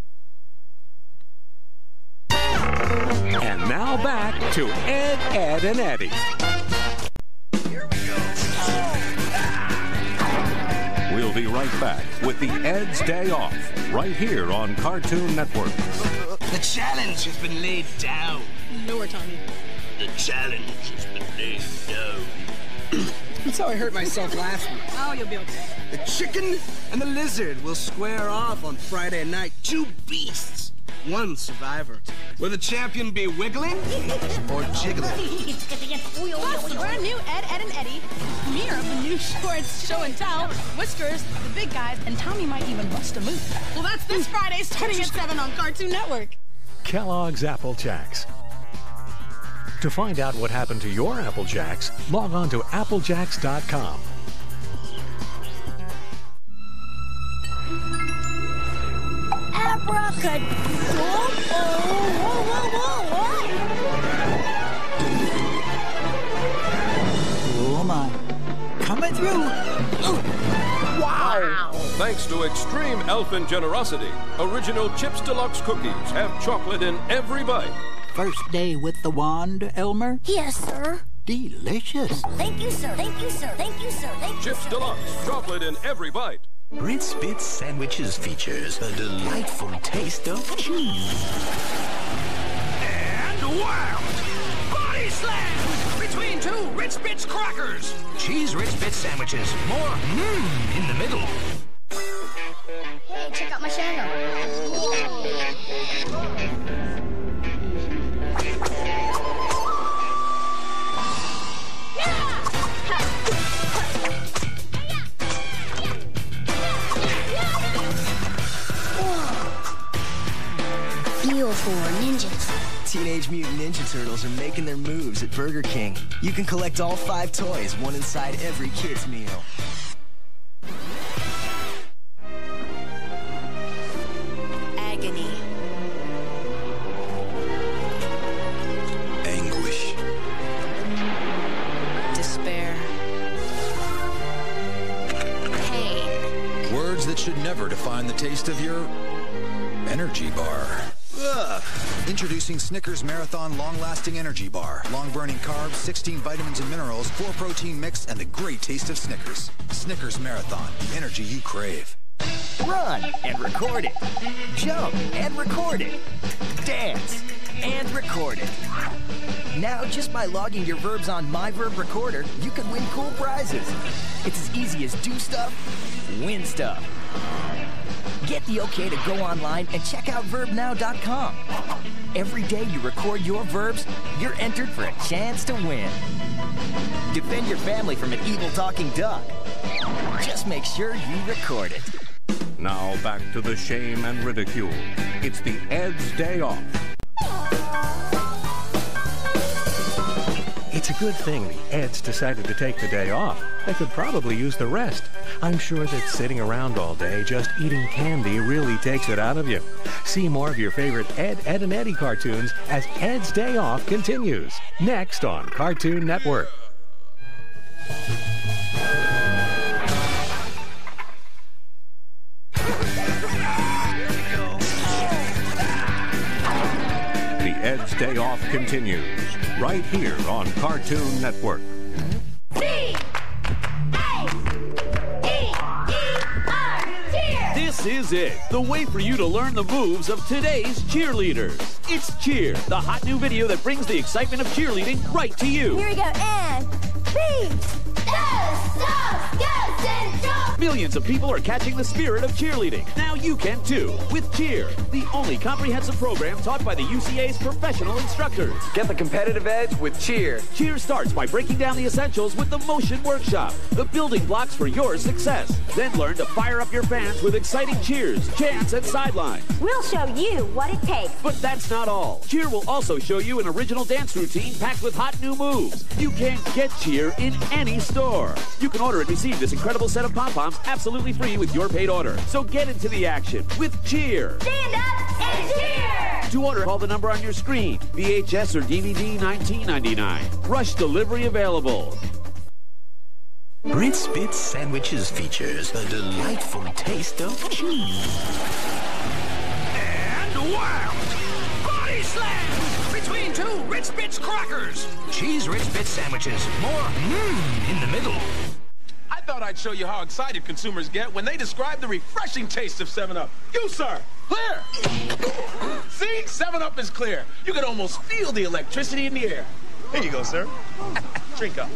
And now back to Ed, Ed, and Eddy. Here we go. We'll be right back with the Eds Day Off, right here on Cartoon Network. The challenge has been laid down. Lower, Tommy. The challenge has been laid down. That's how I hurt myself last week. Oh, you'll be okay. The chicken and the lizard will square off on Friday night. Two beasts, one survivor. Will the champion be wiggling or jiggling? Plus, the brand new Ed, Ed, and Eddy premiere of the new shorts, Show and Tell, Whiskers, The Big Guys, and Tommy might even bust a move. Well, that's this Friday starting at seven on Cartoon Network. Kellogg's Apple Jacks. To find out what happened to your Apple Jacks, log on to apple jacks dot com. Rocket. Oh, whoa, whoa, whoa, whoa. Oh, my. Coming through. Wow! Thanks to extreme elfin generosity, original Chips Deluxe cookies have chocolate in every bite. First day with the wand, Elmer? Yes, sir. Delicious. Thank you, sir. Thank you, sir. Thank you, sir. Thank you, Chips sir. Deluxe, chocolate in every bite. Ritz Bits Sandwiches features a delightful taste of cheese. And wow! Body slam! Between two Ritz Bits crackers. Cheese Ritz Bits sandwiches. More mmm in the middle. Hey, check out my channel. Feel for ninjas. Teenage Mutant Ninja Turtles are making their moves at Burger King. You can collect all five toys, one inside every kid's meal. Agony. Anguish. Despair. Pain. Words that should never define the taste of your energy bar. Ugh. Introducing Snickers Marathon Long-Lasting Energy Bar. Long-burning carbs, sixteen vitamins and minerals, four protein mix, and the great taste of Snickers. Snickers Marathon, the energy you crave. Run and record it. Jump and record it. Dance and record it. Now, just by logging your verbs on My Verb Recorder, you can win cool prizes. It's as easy as do stuff, win stuff. Get the okay to go online and check out verb now dot com. Every day you record your verbs, you're entered for a chance to win. Defend your family from an evil talking duck. Just make sure you record it. Now back to the shame and ridicule. It's the Eds Day Off. It's a good thing the Eds decided to take the day off. They could probably use the rest. I'm sure that sitting around all day just eating candy really takes it out of you. See more of your favorite Ed, Ed, and Eddy cartoons as Ed's Day Off continues. Next on Cartoon Network. The Ed's Day Off continues right here on Cartoon Network. C A E E R, cheer! This is it, the way for you to learn the moves of today's cheerleaders. It's Cheer, the hot new video that brings the excitement of cheerleading right to you. Here we go, and B. Yes, stop, yes, and jump! Millions of people are catching the spirit of cheerleading. Now you can too, with Cheer, the only comprehensive program taught by the U C A's professional instructors. Get the competitive edge with Cheer. Cheer starts by breaking down the essentials with the Motion Workshop, the building blocks for your success. Then learn to fire up your fans with exciting cheers, chants, and sidelines. We'll show you what it takes. But that's not all. Cheer will also show you an original dance routine packed with hot new moves. You can't get Cheer in any store. You can order and receive this incredible set of pom-poms absolutely free with your paid order. So get into the action with Cheer. Stand up and cheer! To order, call the number on your screen. V H S or D V D, nineteen ninety-nine. Rush delivery available. Ritz Bits Sandwiches features a delightful taste of cheese. And wow! Body slam! Between two Ritz Bits crackers. Cheese Ritz Bits sandwiches. More mmm in the middle. I thought I'd show you how excited consumers get when they describe the refreshing taste of seven up. You, sir, clear. See? seven up is clear. You can almost feel the electricity in the air. Here you go, sir. Drink up.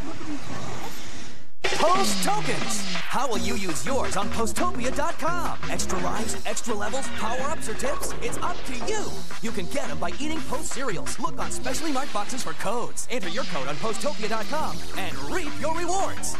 Post tokens! How will you use yours on Postopia dot com? Extra lives, extra levels, power-ups, or tips? It's up to you. You can get them by eating Post cereals. Look on specially marked boxes for codes. Enter your code on Postopia dot com and reap your rewards.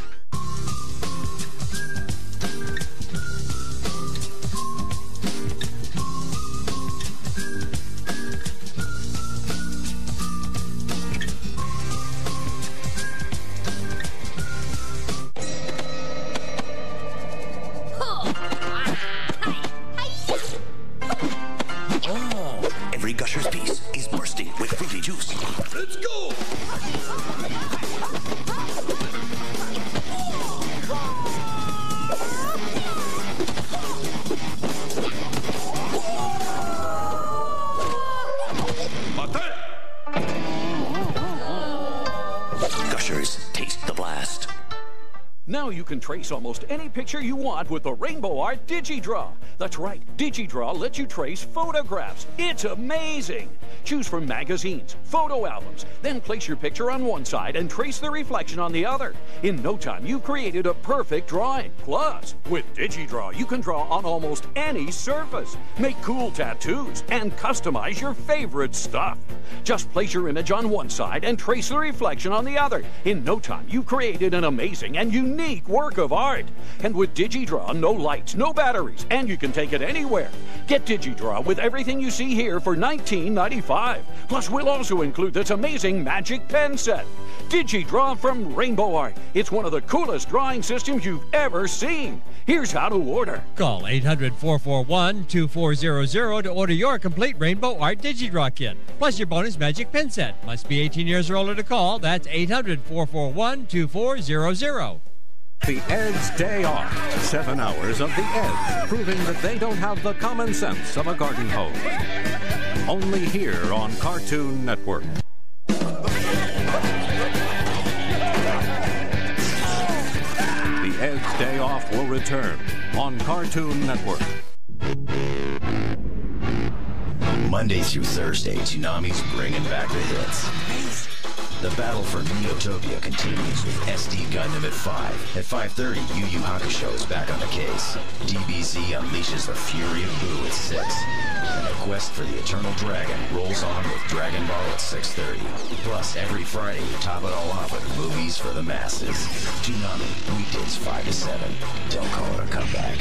you can trace almost any picture you want with the Rainbow Art DigiDraw. That's right, DigiDraw lets you trace photographs. It's amazing. Choose from magazines, photo albums, then place your picture on one side and trace the reflection on the other. In no time, you've created a perfect drawing. Plus, with DigiDraw, you can draw on almost any surface, make cool tattoos, and customize your favorite stuff. Just place your image on one side and trace the reflection on the other. In no time, you've created an amazing and unique work of art. And with DigiDraw, no lights, no batteries, and you can take it anywhere. Get DigiDraw with everything you see here for nineteen ninety-five. Plus, we'll also include this amazing magic pen set. DigiDraw from Rainbow Art. It's one of the coolest drawing systems you've ever seen. Here's how to order. Call eight hundred, four four one, two four zero zero to order your complete Rainbow Art DigiDraw kit, plus your bonus magic pen set. Must be eighteen years or older to call. That's eight hundred, four four one, two four zero zero. The Eds Day Off. Seven hours of the Eds, proving that they don't have the common sense of a garden hose. Only here on Cartoon Network. The Eds Day Off will return on Cartoon Network. Monday through Thursday, Toonami's bringing back the hits. The battle for Neotopia continues with S D Gundam at five. At five thirty, Yu Yu Hakusho is back on the case. D B Z unleashes the fury of Boo at six. And the quest for the Eternal Dragon rolls on with Dragon Ball at six thirty. Plus, every Friday, we top it all off with movies for the masses. Toonami, weekdays five to seven. Don't call it a comeback.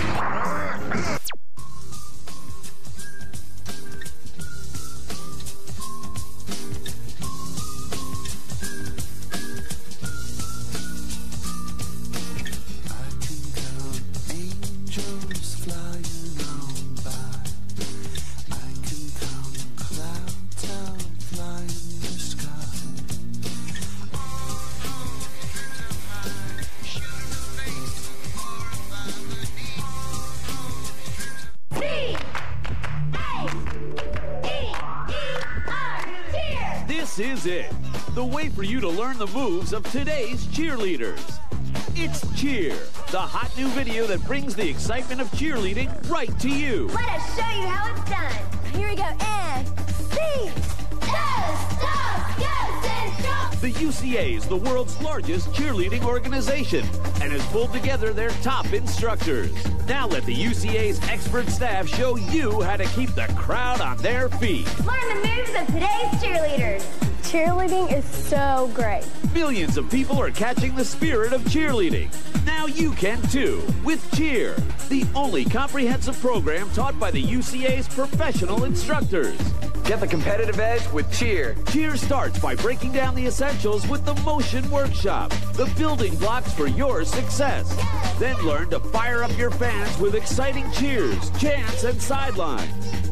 This is it, the way for you to learn the moves of today's cheerleaders. It's Cheer, the hot new video that brings the excitement of cheerleading right to you. Let us show you how it's done. Here we go, and three, dos, dos, goes, and jump. The U C A is the world's largest cheerleading organization and has pulled together their top instructors. Now let the U C A's expert staff show you how to keep the crowd on their feet. Learn the moves of today's cheerleaders. Cheerleading is so great. Millions of people are catching the spirit of cheerleading. Now you can too, with Cheer, the only comprehensive program taught by the U C A's professional instructors. Get the competitive edge with Cheer. Cheer starts by breaking down the essentials with the Motion Workshop, the building blocks for your success. Then learn to fire up your fans with exciting cheers, chants, and sidelines.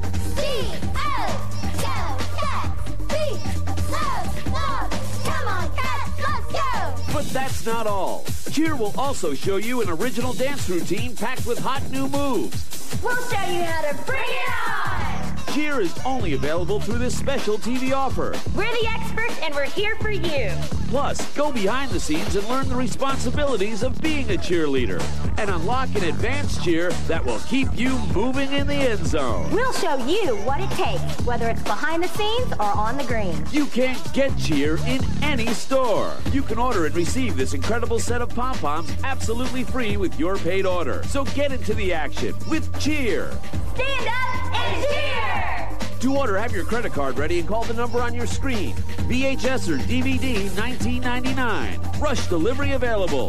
But that's not all. Cheer will also show you an original dance routine packed with hot new moves. We'll show you how to bring it on! Cheer is only available through this special T V offer. We're the experts and we're here for you. Plus, go behind the scenes and learn the responsibilities of being a cheerleader and unlock an advanced cheer that will keep you moving in the end zone. We'll show you what it takes, whether it's behind the scenes or on the green. You can't get Cheer in any store. You can order and receive this incredible set of pom-poms absolutely free with your paid order. So get into the action with Cheer. Stand up and cheer! To order, have your credit card ready and call the number on your screen. V H S or D V D, nineteen ninety-nine. Rush delivery available.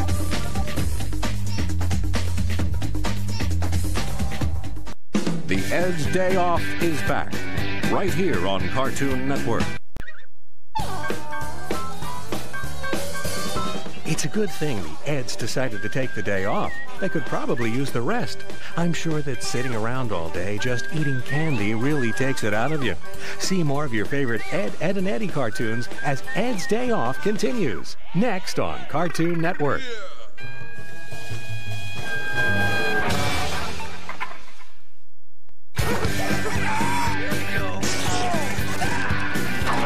The Eds Day Off is back, right here on Cartoon Network. It's a good thing the Eds decided to take the day off. They could probably use the rest. I'm sure that sitting around all day just eating candy really takes it out of you. See more of your favorite Ed, Ed, and Eddy cartoons as Ed's Day Off continues. Next on Cartoon Network.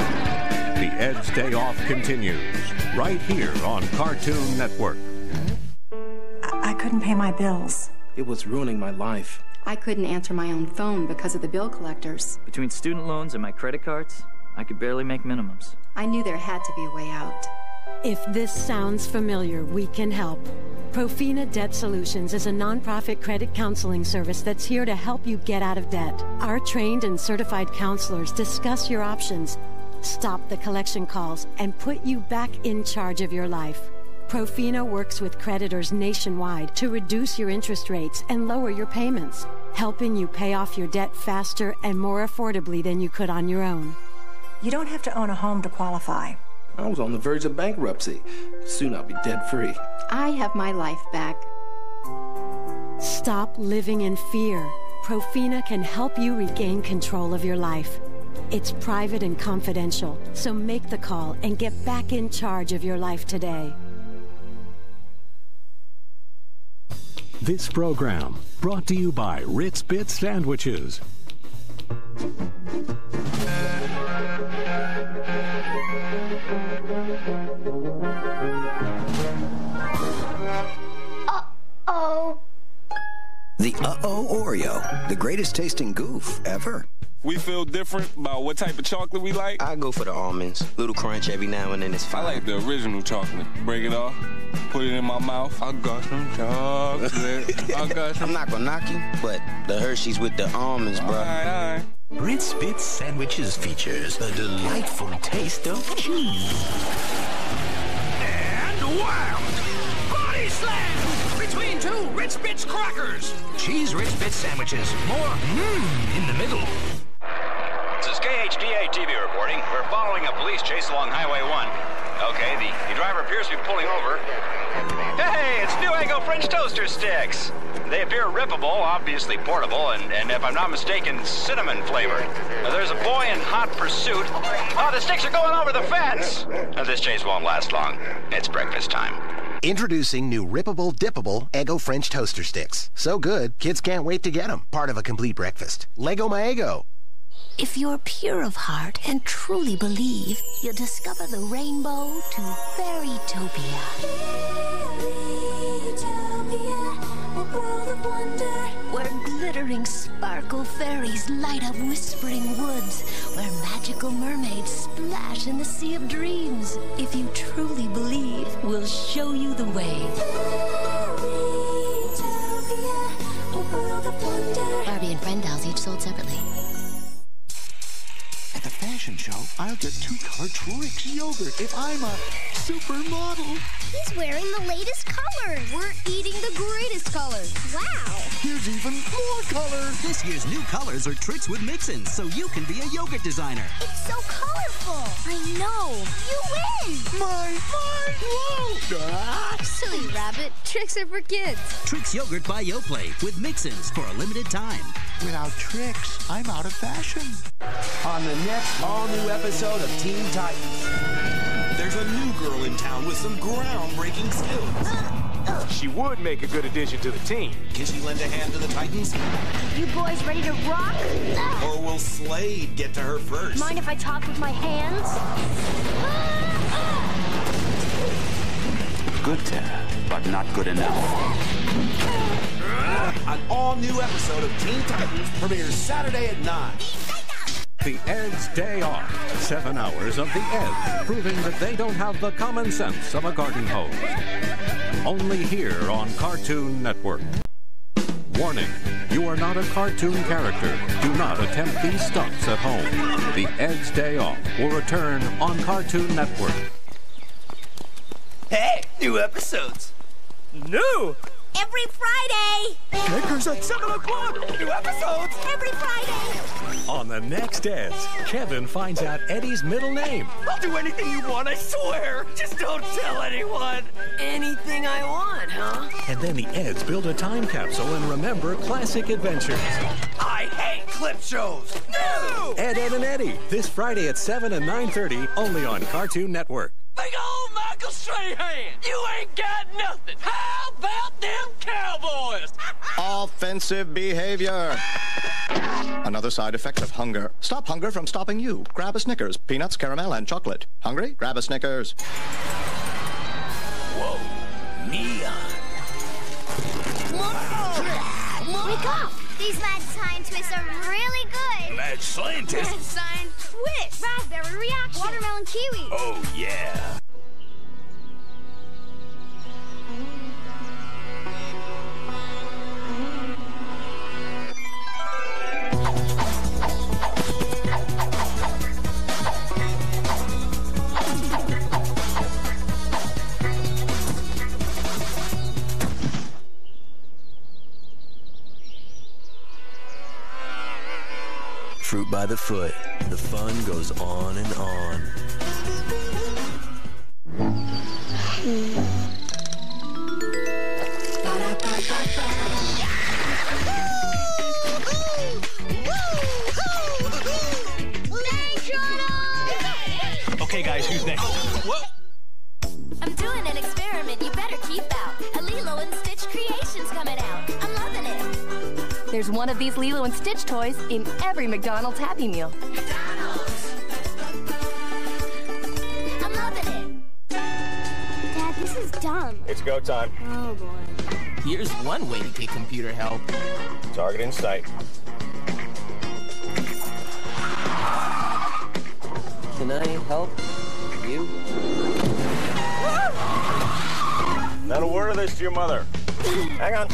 The Ed's Day Off continues right here on Cartoon Network. couldn't pay my bills. It was ruining my life. I couldn't answer my own phone because of the bill collectors. Between student loans and my credit cards, I could barely make minimums. I knew there had to be a way out. If this sounds familiar, we can help. Profina Debt Solutions is a nonprofit credit counseling service that's here to help you get out of debt. Our trained and certified counselors discuss your options, stop the collection calls, and put you back in charge of your life. Profina works with creditors nationwide to reduce your interest rates and lower your payments, helping you pay off your debt faster and more affordably than you could on your own. You don't have to own a home to qualify. I was on the verge of bankruptcy. Soon I'll be debt-free. I have my life back. Stop living in fear. Profina can help you regain control of your life. It's private and confidential, so make the call and get back in charge of your life today. This program brought to you by Ritz Bits Sandwiches. Uh-oh. The Uh-Oh Oreo, the greatest tasting goof ever. We feel different about what type of chocolate we like. I go for the almonds. Little crunch every now and then is fine. I like the original chocolate. Break it off, put it in my mouth. I got some chocolate. I got some. I'm not gonna knock you, but the Hershey's with the almonds, bro. All right, all right. Ritz Bits Sandwiches features a delightful taste of cheese. And wow! Body slam! Between two Ritz Bits crackers. Cheese Ritz Bits sandwiches. More mmm in the middle. This is K H D A T V reporting. We're following a police chase along Highway one. Okay, the, the driver appears to be pulling over. Hey, it's new Eggo French toaster sticks. They appear rippable, obviously portable, and, and if I'm not mistaken, cinnamon flavored. Now, there's a boy in hot pursuit. Oh, the sticks are going over the fence. Now, this chase won't last long. It's breakfast time. Introducing new rippable, dippable Eggo French toaster sticks. So good, kids can't wait to get them. Part of a complete breakfast. Lego my Eggo. If you're pure of heart and truly believe, you'll discover the rainbow to Fairytopia. Fairytopia, a world of wonder, where glittering sparkle fairies light up whispering woods, where magical mermaids splash in the sea of dreams. If you truly believe, we'll show you the way. Fairytopia, a world of wonder. Barbie and friend dolls each sold separately. At the fashion show, I'll get two-color Trix yogurt if I'm a supermodel. He's wearing the latest colors. We're eating the greatest colors. Wow. Here's even more color. This year's new colors are Trix with mix-ins, so you can be a yogurt designer. It's so colorful. I know. You win. My, my, whoa. Ah. Silly rabbit. Trix are for kids. Trix yogurt by Yoplait with mix-ins for a limited time. Without Trix, I'm out of fashion. On the next all-new episode of Teen Titans, there's a new girl in town with some groundbreaking skills. She would make a good addition to the team. Can she lend a hand to the Titans? You boys ready to rock? Or will Slade get to her first? Mind if I talk with my hands? Good, Tara, but not good enough. An all-new episode of Teen Titans premieres Saturday at nine. The Eds Day Off. Seven hours of the Eds, proving that they don't have the common sense of a garden hose. Only here on Cartoon Network. Warning, you are not a cartoon character. Do not attempt these stunts at home. The Eds Day Off will return on Cartoon Network. Hey, new episodes. New! Every Friday. Snickers at seven o'clock. New episodes. Every Friday. On the next Eds, Kevin finds out Eddie's middle name. I'll do anything you want, I swear. Just don't tell anyone. Anything I want, huh? And then the Eds build a time capsule and remember classic adventures. I hate clip shows. No! Ed, Ed, and Eddy. This Friday at seven and nine thirty, only on Cartoon Network. Big old Michael Strahan, you ain't got nothing. How about them Cowboys? Offensive behavior. Another side effect of hunger. Stop hunger from stopping you. Grab a Snickers, peanuts, caramel, and chocolate. Hungry? Grab a Snickers. Whoa, neon. Wake up! These mad science twists are really good. Mad scientist? Mad science twist. Raspberry reaction. Watermelon kiwi. Oh, yeah. Fruit by the foot. The fun goes on and on. Okay, guys, who's next? Whoa! I'm doing an experiment you better keep out. A Lilo and Stitch creation's coming out. I'm loving it. There's one of these Lilo and Stitch toys in every McDonald's Happy Meal. McDonald's! I'm loving it. Dad, this is dumb. It's go time. Oh, boy. Here's one way to get computer help. Target in sight. Can I help you? Not a word of this to your mother. Hang on.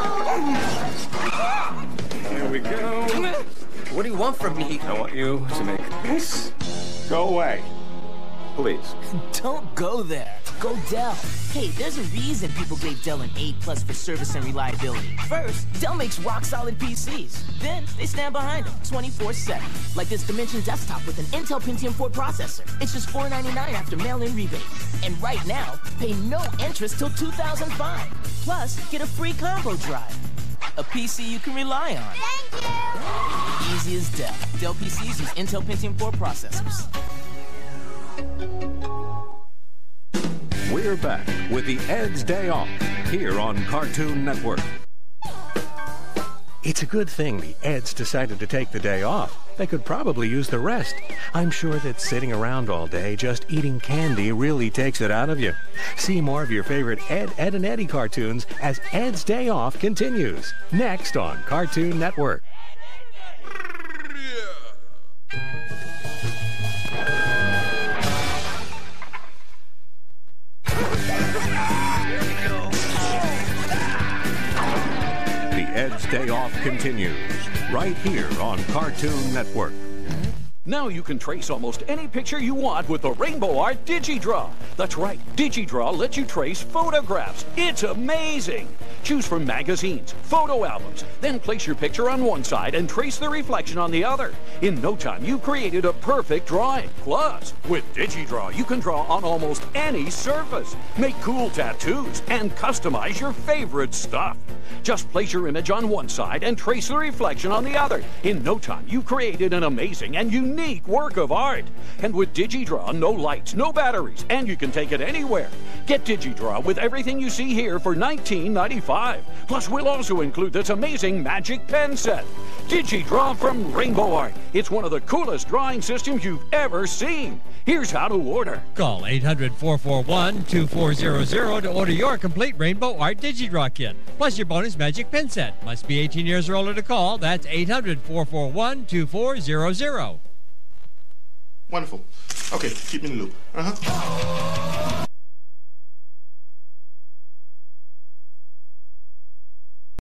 There we go. What do you want from me? I want you to make this go away. Please. Don't go there. Go Dell. Hey, there's a reason people gave Dell an A plus for service and reliability. First, Dell makes rock-solid P Cs. Then, they stand behind them twenty-four seven. Like this Dimension desktop with an Intel Pentium four processor. It's just four ninety-nine after mail-in rebate. And right now, pay no interest till two thousand five. Plus, get a free combo drive. A P C you can rely on. Thank you! Easy as Dell. Dell P Cs use Intel Pentium four processors. We're back with the Eds Day Off here on Cartoon Network. It's a good thing the Eds decided to take the day off. They could probably use the rest. I'm sure that sitting around all day just eating candy really takes it out of you. See more of your favorite Ed, Ed and Eddy cartoons as Eds Day Off continues. Next on Cartoon Network. Eds Day Off continues, right here on Cartoon Network. Now you can trace almost any picture you want with the Rainbow Art DigiDraw. That's right, DigiDraw lets you trace photographs. It's amazing! Choose from magazines, photo albums, then place your picture on one side and trace the reflection on the other. In no time, you created a perfect drawing. Plus, with DigiDraw, you can draw on almost any surface, make cool tattoos, and customize your favorite stuff. Just place your image on one side and trace the reflection on the other. In no time, you created an amazing and unique work of art. And with DigiDraw, no lights, no batteries, and you can take it anywhere. Get DigiDraw with everything you see here for nineteen ninety-five. Plus, we'll also include this amazing magic pen set. DigiDraw from Rainbow Art. It's one of the coolest drawing systems you've ever seen. Here's how to order. Call eight hundred, four four one, two four zero zero to order your complete Rainbow Art DigiDraw kit, plus your bonus magic pen set. Must be eighteen years or older to call. That's eight hundred, four four one, two four zero zero. Wonderful. Okay, keep me in the loop. Uh-huh.